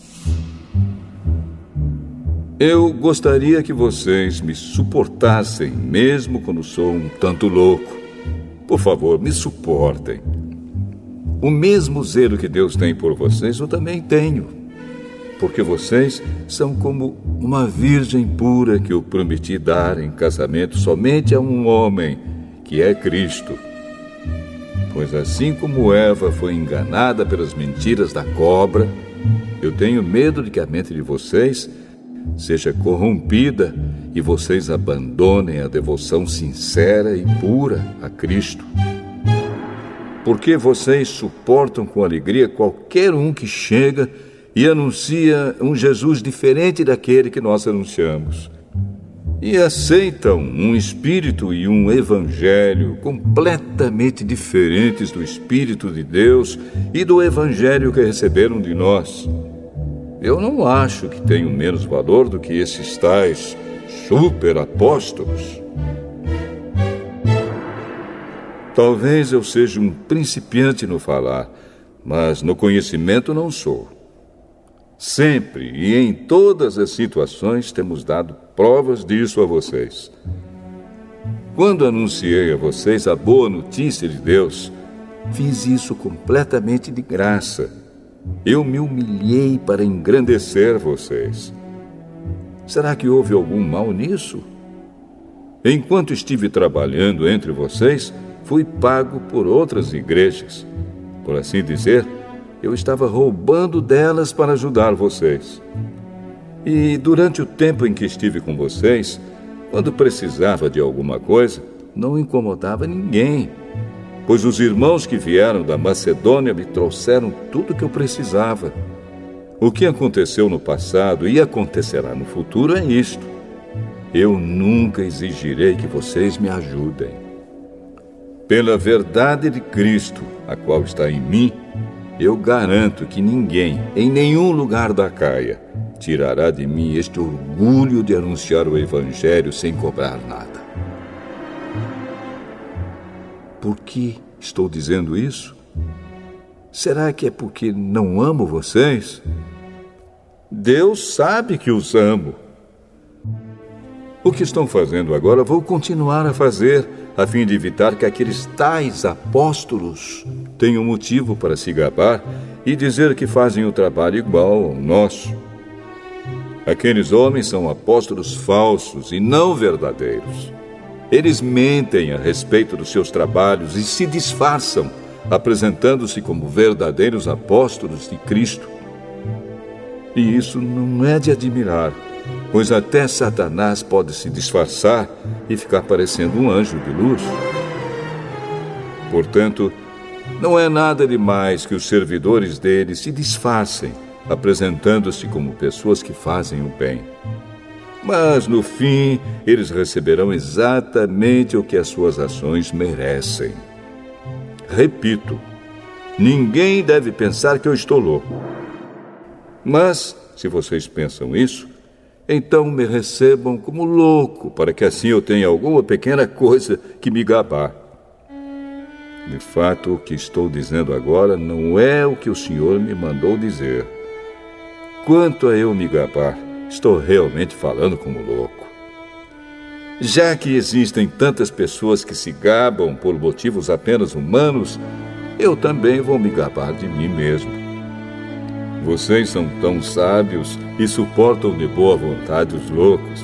Eu gostaria que vocês me suportassem, mesmo quando sou um tanto louco. Por favor, me suportem. O mesmo zelo que Deus tem por vocês, eu também tenho. Porque vocês são como uma virgem pura que eu prometi dar em casamento somente a um homem, que é Cristo. Pois assim como Eva foi enganada pelas mentiras da cobra, eu tenho medo de que a mente de vocês seja corrompida e vocês abandonem a devoção sincera e pura a Cristo. Porque vocês suportam com alegria qualquer um que chega e anuncia um Jesus diferente daquele que nós anunciamos. E aceitam um espírito e um evangelho completamente diferentes do Espírito de Deus e do evangelho que receberam de nós. Eu não acho que tenho menos valor do que esses tais super-apóstolos. Talvez eu seja um principiante no falar, mas no conhecimento não sou. Sempre e em todas as situações temos dado provas disso a vocês. Quando anunciei a vocês a boa notícia de Deus, fiz isso completamente de graça. Eu me humilhei para engrandecer vocês. Será que houve algum mal nisso? Enquanto estive trabalhando entre vocês, fui pago por outras igrejas. Por assim dizer, eu estava roubando delas para ajudar vocês. E durante o tempo em que estive com vocês, quando precisava de alguma coisa, não incomodava ninguém, pois os irmãos que vieram da Macedônia me trouxeram tudo o que eu precisava. O que aconteceu no passado e acontecerá no futuro é isto: eu nunca exigirei que vocês me ajudem. Pela verdade de Cristo, a qual está em mim, eu garanto que ninguém, em nenhum lugar da Acaia, tirará de mim este orgulho de anunciar o Evangelho sem cobrar nada. Por que estou dizendo isso? Será que é porque não amo vocês? Deus sabe que os amo. O que estão fazendo agora, vou continuar a fazer, a fim de evitar que aqueles tais apóstolos tenham motivo para se gabar e dizer que fazem o trabalho igual ao nosso. Aqueles homens são apóstolos falsos e não verdadeiros. Eles mentem a respeito dos seus trabalhos e se disfarçam, apresentando-se como verdadeiros apóstolos de Cristo. E isso não é de admirar, pois até Satanás pode se disfarçar e ficar parecendo um anjo de luz. Portanto, não é nada demais que os servidores dele se disfarcem, apresentando-se como pessoas que fazem o bem. Mas, no fim, eles receberão exatamente o que as suas ações merecem. Repito, ninguém deve pensar que eu estou louco. Mas, se vocês pensam isso, então me recebam como louco, para que assim eu tenha alguma pequena coisa que me gabar. De fato, o que estou dizendo agora não é o que o Senhor me mandou dizer. Quanto a eu me gabar, estou realmente falando como louco. Já que existem tantas pessoas que se gabam por motivos apenas humanos, eu também vou me gabar de mim mesmo. Vocês são tão sábios e suportam de boa vontade os loucos.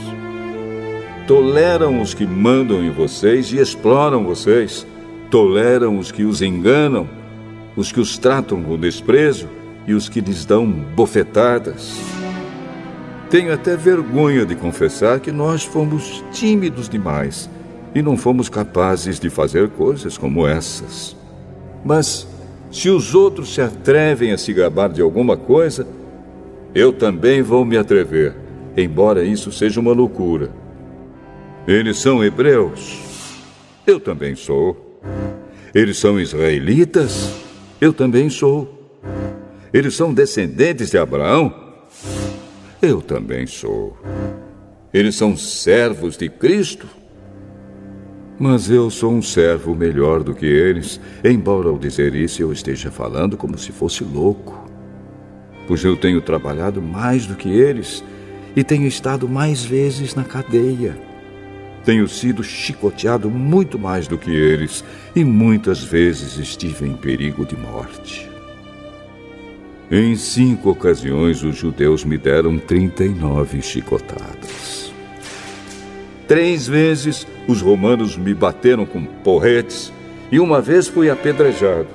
Toleram os que mandam em vocês e exploram vocês. Toleram os que os enganam, os que os tratam com desprezo e os que lhes dão bofetadas. Tenho até vergonha de confessar que nós fomos tímidos demais e não fomos capazes de fazer coisas como essas. Mas, se os outros se atrevem a se gabar de alguma coisa, eu também vou me atrever, embora isso seja uma loucura. Eles são hebreus, eu também sou. Eles são israelitas, eu também sou. Eles são descendentes de Abraão, eu também sou. Eles são servos de Cristo, mas eu sou um servo melhor do que eles, embora ao dizer isso eu esteja falando como se fosse louco. Pois eu tenho trabalhado mais do que eles e tenho estado mais vezes na cadeia. Tenho sido chicoteado muito mais do que eles e muitas vezes estive em perigo de morte. Em 5 ocasiões, os judeus me deram 39 chicotadas. 3 vezes, os romanos me bateram com porretes e uma vez fui apedrejado.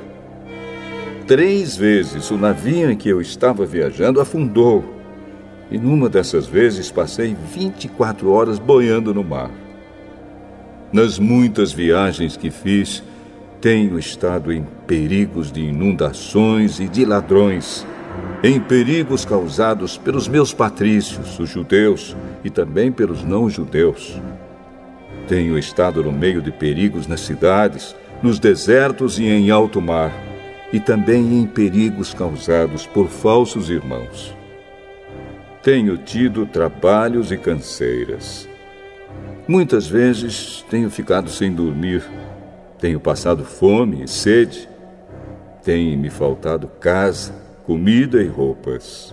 3 vezes, o navio em que eu estava viajando afundou. E numa dessas vezes, passei 24 horas boiando no mar. Nas muitas viagens que fiz, tenho estado em perigos de inundações e de ladrões, em perigos causados pelos meus patrícios, os judeus, e também pelos não-judeus. Tenho estado no meio de perigos nas cidades, nos desertos e em alto mar, e também em perigos causados por falsos irmãos. Tenho tido trabalhos e canseiras. Muitas vezes tenho ficado sem dormir. Tenho passado fome e sede. Tem me faltado casa, comida e roupas.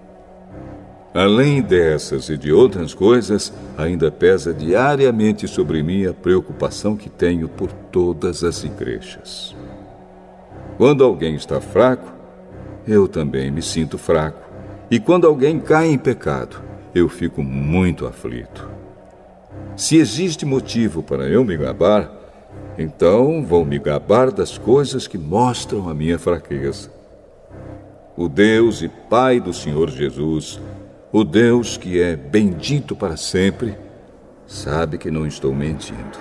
Além dessas e de outras coisas, ainda pesa diariamente sobre mim a preocupação que tenho por todas as igrejas. Quando alguém está fraco, eu também me sinto fraco. E quando alguém cai em pecado, eu fico muito aflito. Se existe motivo para eu me gabar, então vou me gabar das coisas que mostram a minha fraqueza. O Deus e Pai do Senhor Jesus, o Deus que é bendito para sempre, sabe que não estou mentindo.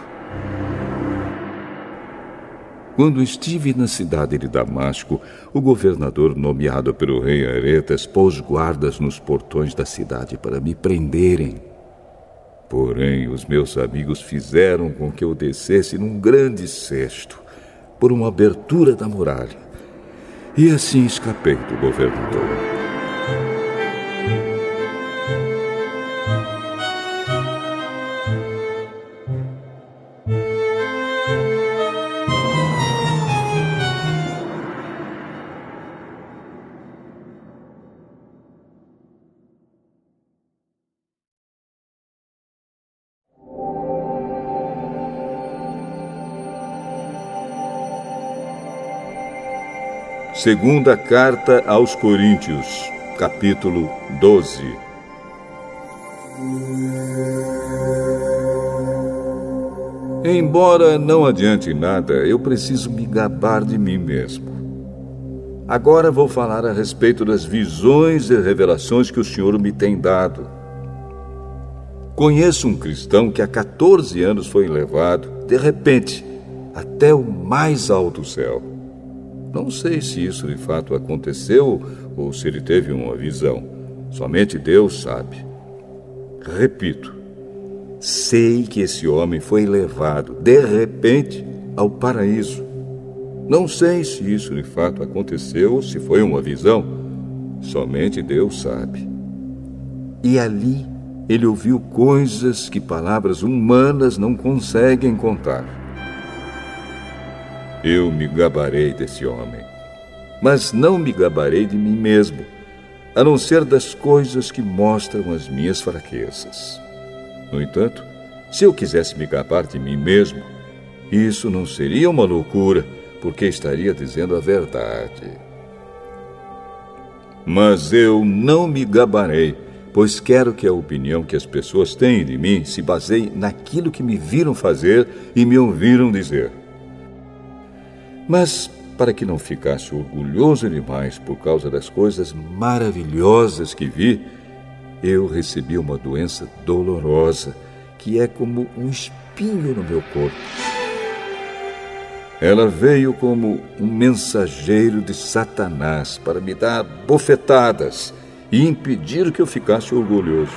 Quando estive na cidade de Damasco, o governador nomeado pelo rei Aretas pôs guardas nos portões da cidade para me prenderem. Porém, os meus amigos fizeram com que eu descesse num grande cesto, por uma abertura da muralha, e assim escapei do governador. Segunda Carta aos Coríntios, capítulo 12. Embora não adiante nada, eu preciso me gabar de mim mesmo. Agora vou falar a respeito das visões e revelações que o Senhor me tem dado. Conheço um cristão que há 14 anos foi levado, de repente, até o mais alto céu. Não sei se isso de fato aconteceu ou se ele teve uma visão. Somente Deus sabe. Repito, sei que esse homem foi levado, de repente, ao paraíso. Não sei se isso de fato aconteceu ou se foi uma visão. Somente Deus sabe. E ali ele ouviu coisas que palavras humanas não conseguem contar. Eu me gabarei desse homem, mas não me gabarei de mim mesmo, a não ser das coisas que mostram as minhas fraquezas. No entanto, se eu quisesse me gabar de mim mesmo, isso não seria uma loucura, porque estaria dizendo a verdade. Mas eu não me gabarei, pois quero que a opinião que as pessoas têm de mim se baseie naquilo que me viram fazer e me ouviram dizer. Mas, para que não ficasse orgulhoso demais por causa das coisas maravilhosas que vi, eu recebi uma doença dolorosa, que é como um espinho no meu corpo. Ela veio como um mensageiro de Satanás para me dar bofetadas e impedir que eu ficasse orgulhoso.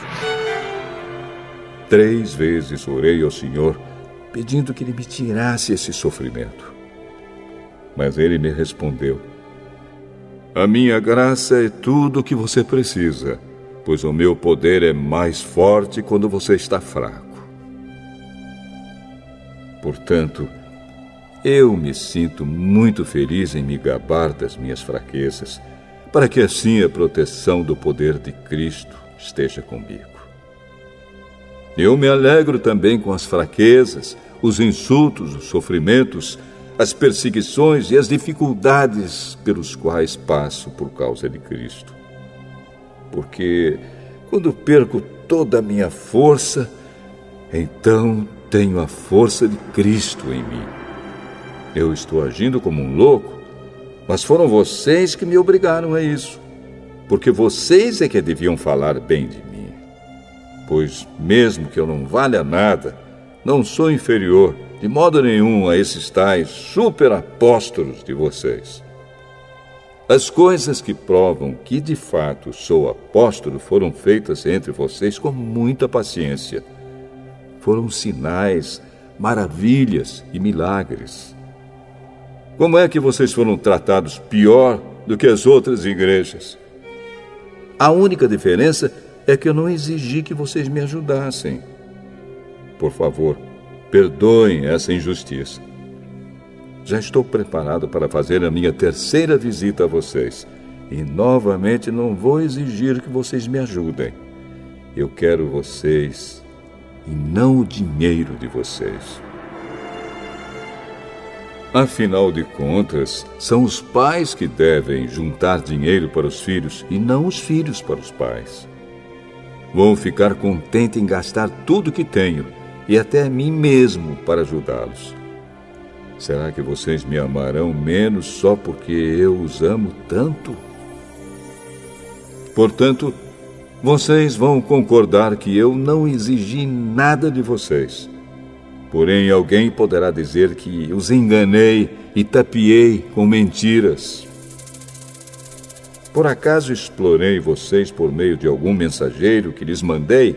3 vezes orei ao Senhor, pedindo que Ele me tirasse esse sofrimento. Mas Ele me respondeu: a minha graça é tudo o que você precisa, pois o meu poder é mais forte quando você está fraco. Portanto, eu me sinto muito feliz em me gabar das minhas fraquezas, para que assim a proteção do poder de Cristo esteja comigo. Eu me alegro também com as fraquezas, os insultos, os sofrimentos, as perseguições e as dificuldades pelos quais passo por causa de Cristo. Porque quando perco toda a minha força, então tenho a força de Cristo em mim. Eu estou agindo como um louco, mas foram vocês que me obrigaram a isso, porque vocês é que deviam falar bem de mim. Pois mesmo que eu não valha nada, não sou inferior de modo nenhum a esses tais superapóstolos de vocês. As coisas que provam que de fato sou apóstolo foram feitas entre vocês com muita paciência. Foram sinais, maravilhas e milagres. Como é que vocês foram tratados pior do que as outras igrejas? A única diferença é que eu não exigi que vocês me ajudassem. Por favor, perdoem essa injustiça. Já estou preparado para fazer a minha 3ª visita a vocês. E novamente não vou exigir que vocês me ajudem. Eu quero vocês e não o dinheiro de vocês. Afinal de contas, são os pais que devem juntar dinheiro para os filhos e não os filhos para os pais. Vou ficar contente em gastar tudo que tenho e até a mim mesmo para ajudá-los. Será que vocês me amarão menos só porque eu os amo tanto? Portanto, vocês vão concordar que eu não exigi nada de vocês. Porém, alguém poderá dizer que os enganei e tapeei com mentiras. Por acaso explorei vocês por meio de algum mensageiro que lhes mandei?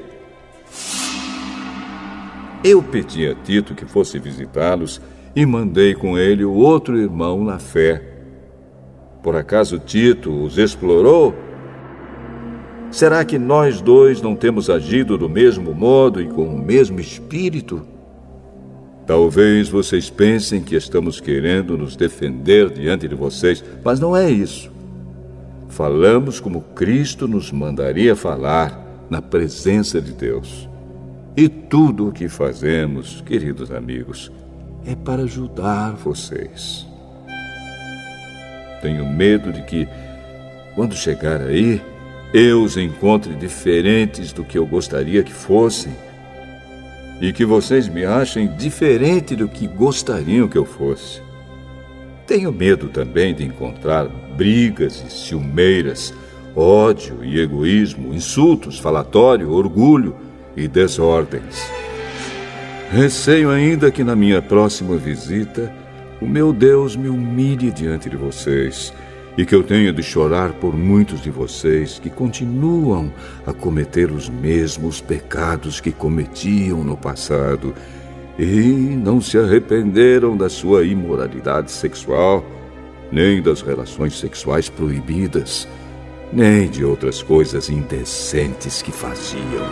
Eu pedi a Tito que fosse visitá-los e mandei com ele o outro irmão na fé. Por acaso Tito os explorou? Será que nós dois não temos agido do mesmo modo e com o mesmo espírito? Talvez vocês pensem que estamos querendo nos defender diante de vocês, mas não é isso. Falamos como Cristo nos mandaria falar na presença de Deus. E tudo o que fazemos, queridos amigos, é para ajudar vocês. Tenho medo de que, quando chegar aí, eu os encontre diferentes do que eu gostaria que fossem e que vocês me achem diferente do que gostariam que eu fosse. Tenho medo também de encontrar brigas e ciumeiras, ódio e egoísmo, insultos, falatório, orgulho e desordens. Receio ainda que na minha próxima visita o meu Deus me humilhe diante de vocês e que eu tenha de chorar por muitos de vocês que continuam a cometer os mesmos pecados que cometiam no passado e não se arrependeram da sua imoralidade sexual, nem das relações sexuais proibidas, nem de outras coisas indecentes que faziam.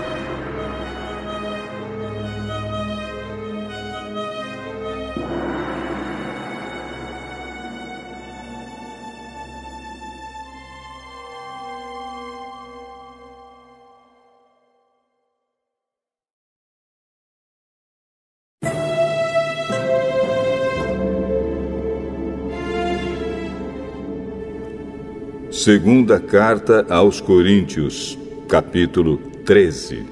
Segunda Carta aos Coríntios, capítulo 13.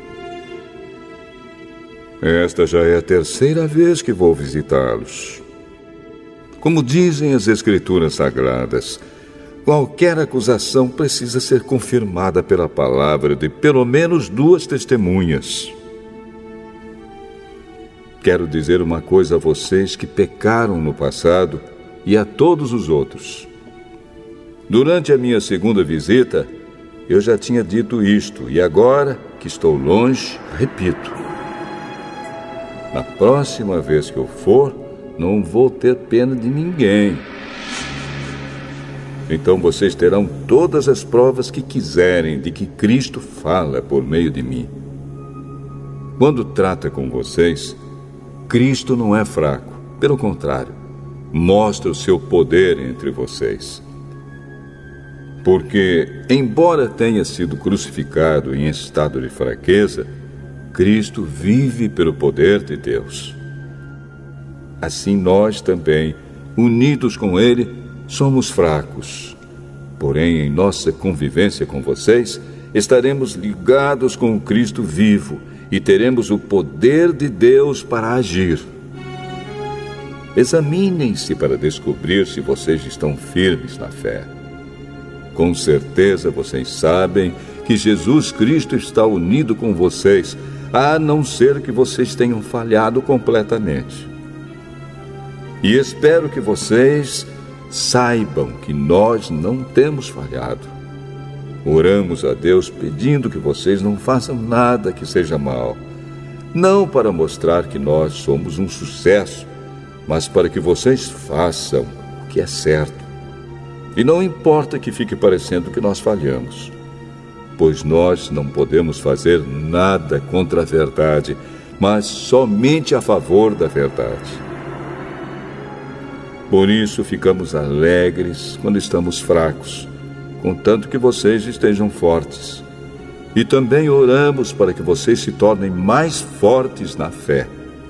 Esta já é a terceira vez que vou visitá-los. Como dizem as Escrituras Sagradas, qualquer acusação precisa ser confirmada pela palavra de pelo menos 2 testemunhas. Quero dizer uma coisa a vocês que pecaram no passado e a todos os outros. Durante a minha segunda visita, eu já tinha dito isto, e agora que estou longe, repito. Na próxima vez que eu for, não vou ter pena de ninguém. Então vocês terão todas as provas que quiserem de que Cristo fala por meio de mim. Quando trata com vocês, Cristo não é fraco, pelo contrário, mostra o seu poder entre vocês. Porque, embora tenha sido crucificado em estado de fraqueza, Cristo vive pelo poder de Deus. Assim nós também, unidos com Ele, somos fracos. Porém, em nossa convivência com vocês, estaremos ligados com o Cristo vivo e teremos o poder de Deus para agir. Examinem-se para descobrir se vocês estão firmes na fé. Com certeza vocês sabem que Jesus Cristo está unido com vocês, a não ser que vocês tenham falhado completamente. E espero que vocês saibam que nós não temos falhado. Oramos a Deus pedindo que vocês não façam nada que seja mal, não para mostrar que nós somos um sucesso, mas para que vocês façam o que é certo. E não importa que fique parecendo que nós falhamos, pois nós não podemos fazer nada contra a verdade, mas somente a favor da verdade. Por isso ficamos alegres quando estamos fracos, contanto que vocês estejam fortes. E também oramos para que vocês se tornem mais fortes na fé.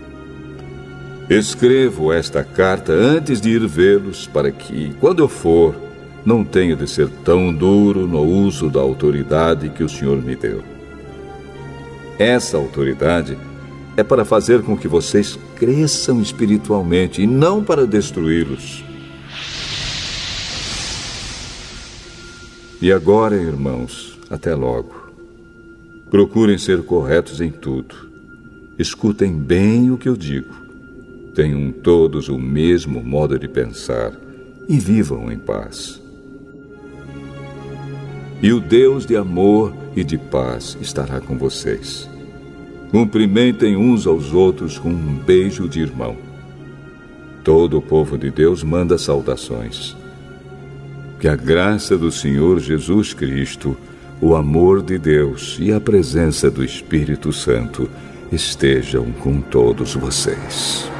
Escrevo esta carta antes de ir vê-los, para que, quando eu for, não tenha de ser tão duro no uso da autoridade que o Senhor me deu. Essa autoridade é para fazer com que vocês cresçam espiritualmente e não para destruí-los. E agora, irmãos, até logo. Procurem ser corretos em tudo. Escutem bem o que eu digo. Tenham todos o mesmo modo de pensar e vivam em paz. E o Deus de amor e de paz estará com vocês. Cumprimentem uns aos outros com um beijo de irmão. Todo o povo de Deus manda saudações. Que a graça do Senhor Jesus Cristo, o amor de Deus e a presença do Espírito Santo estejam com todos vocês.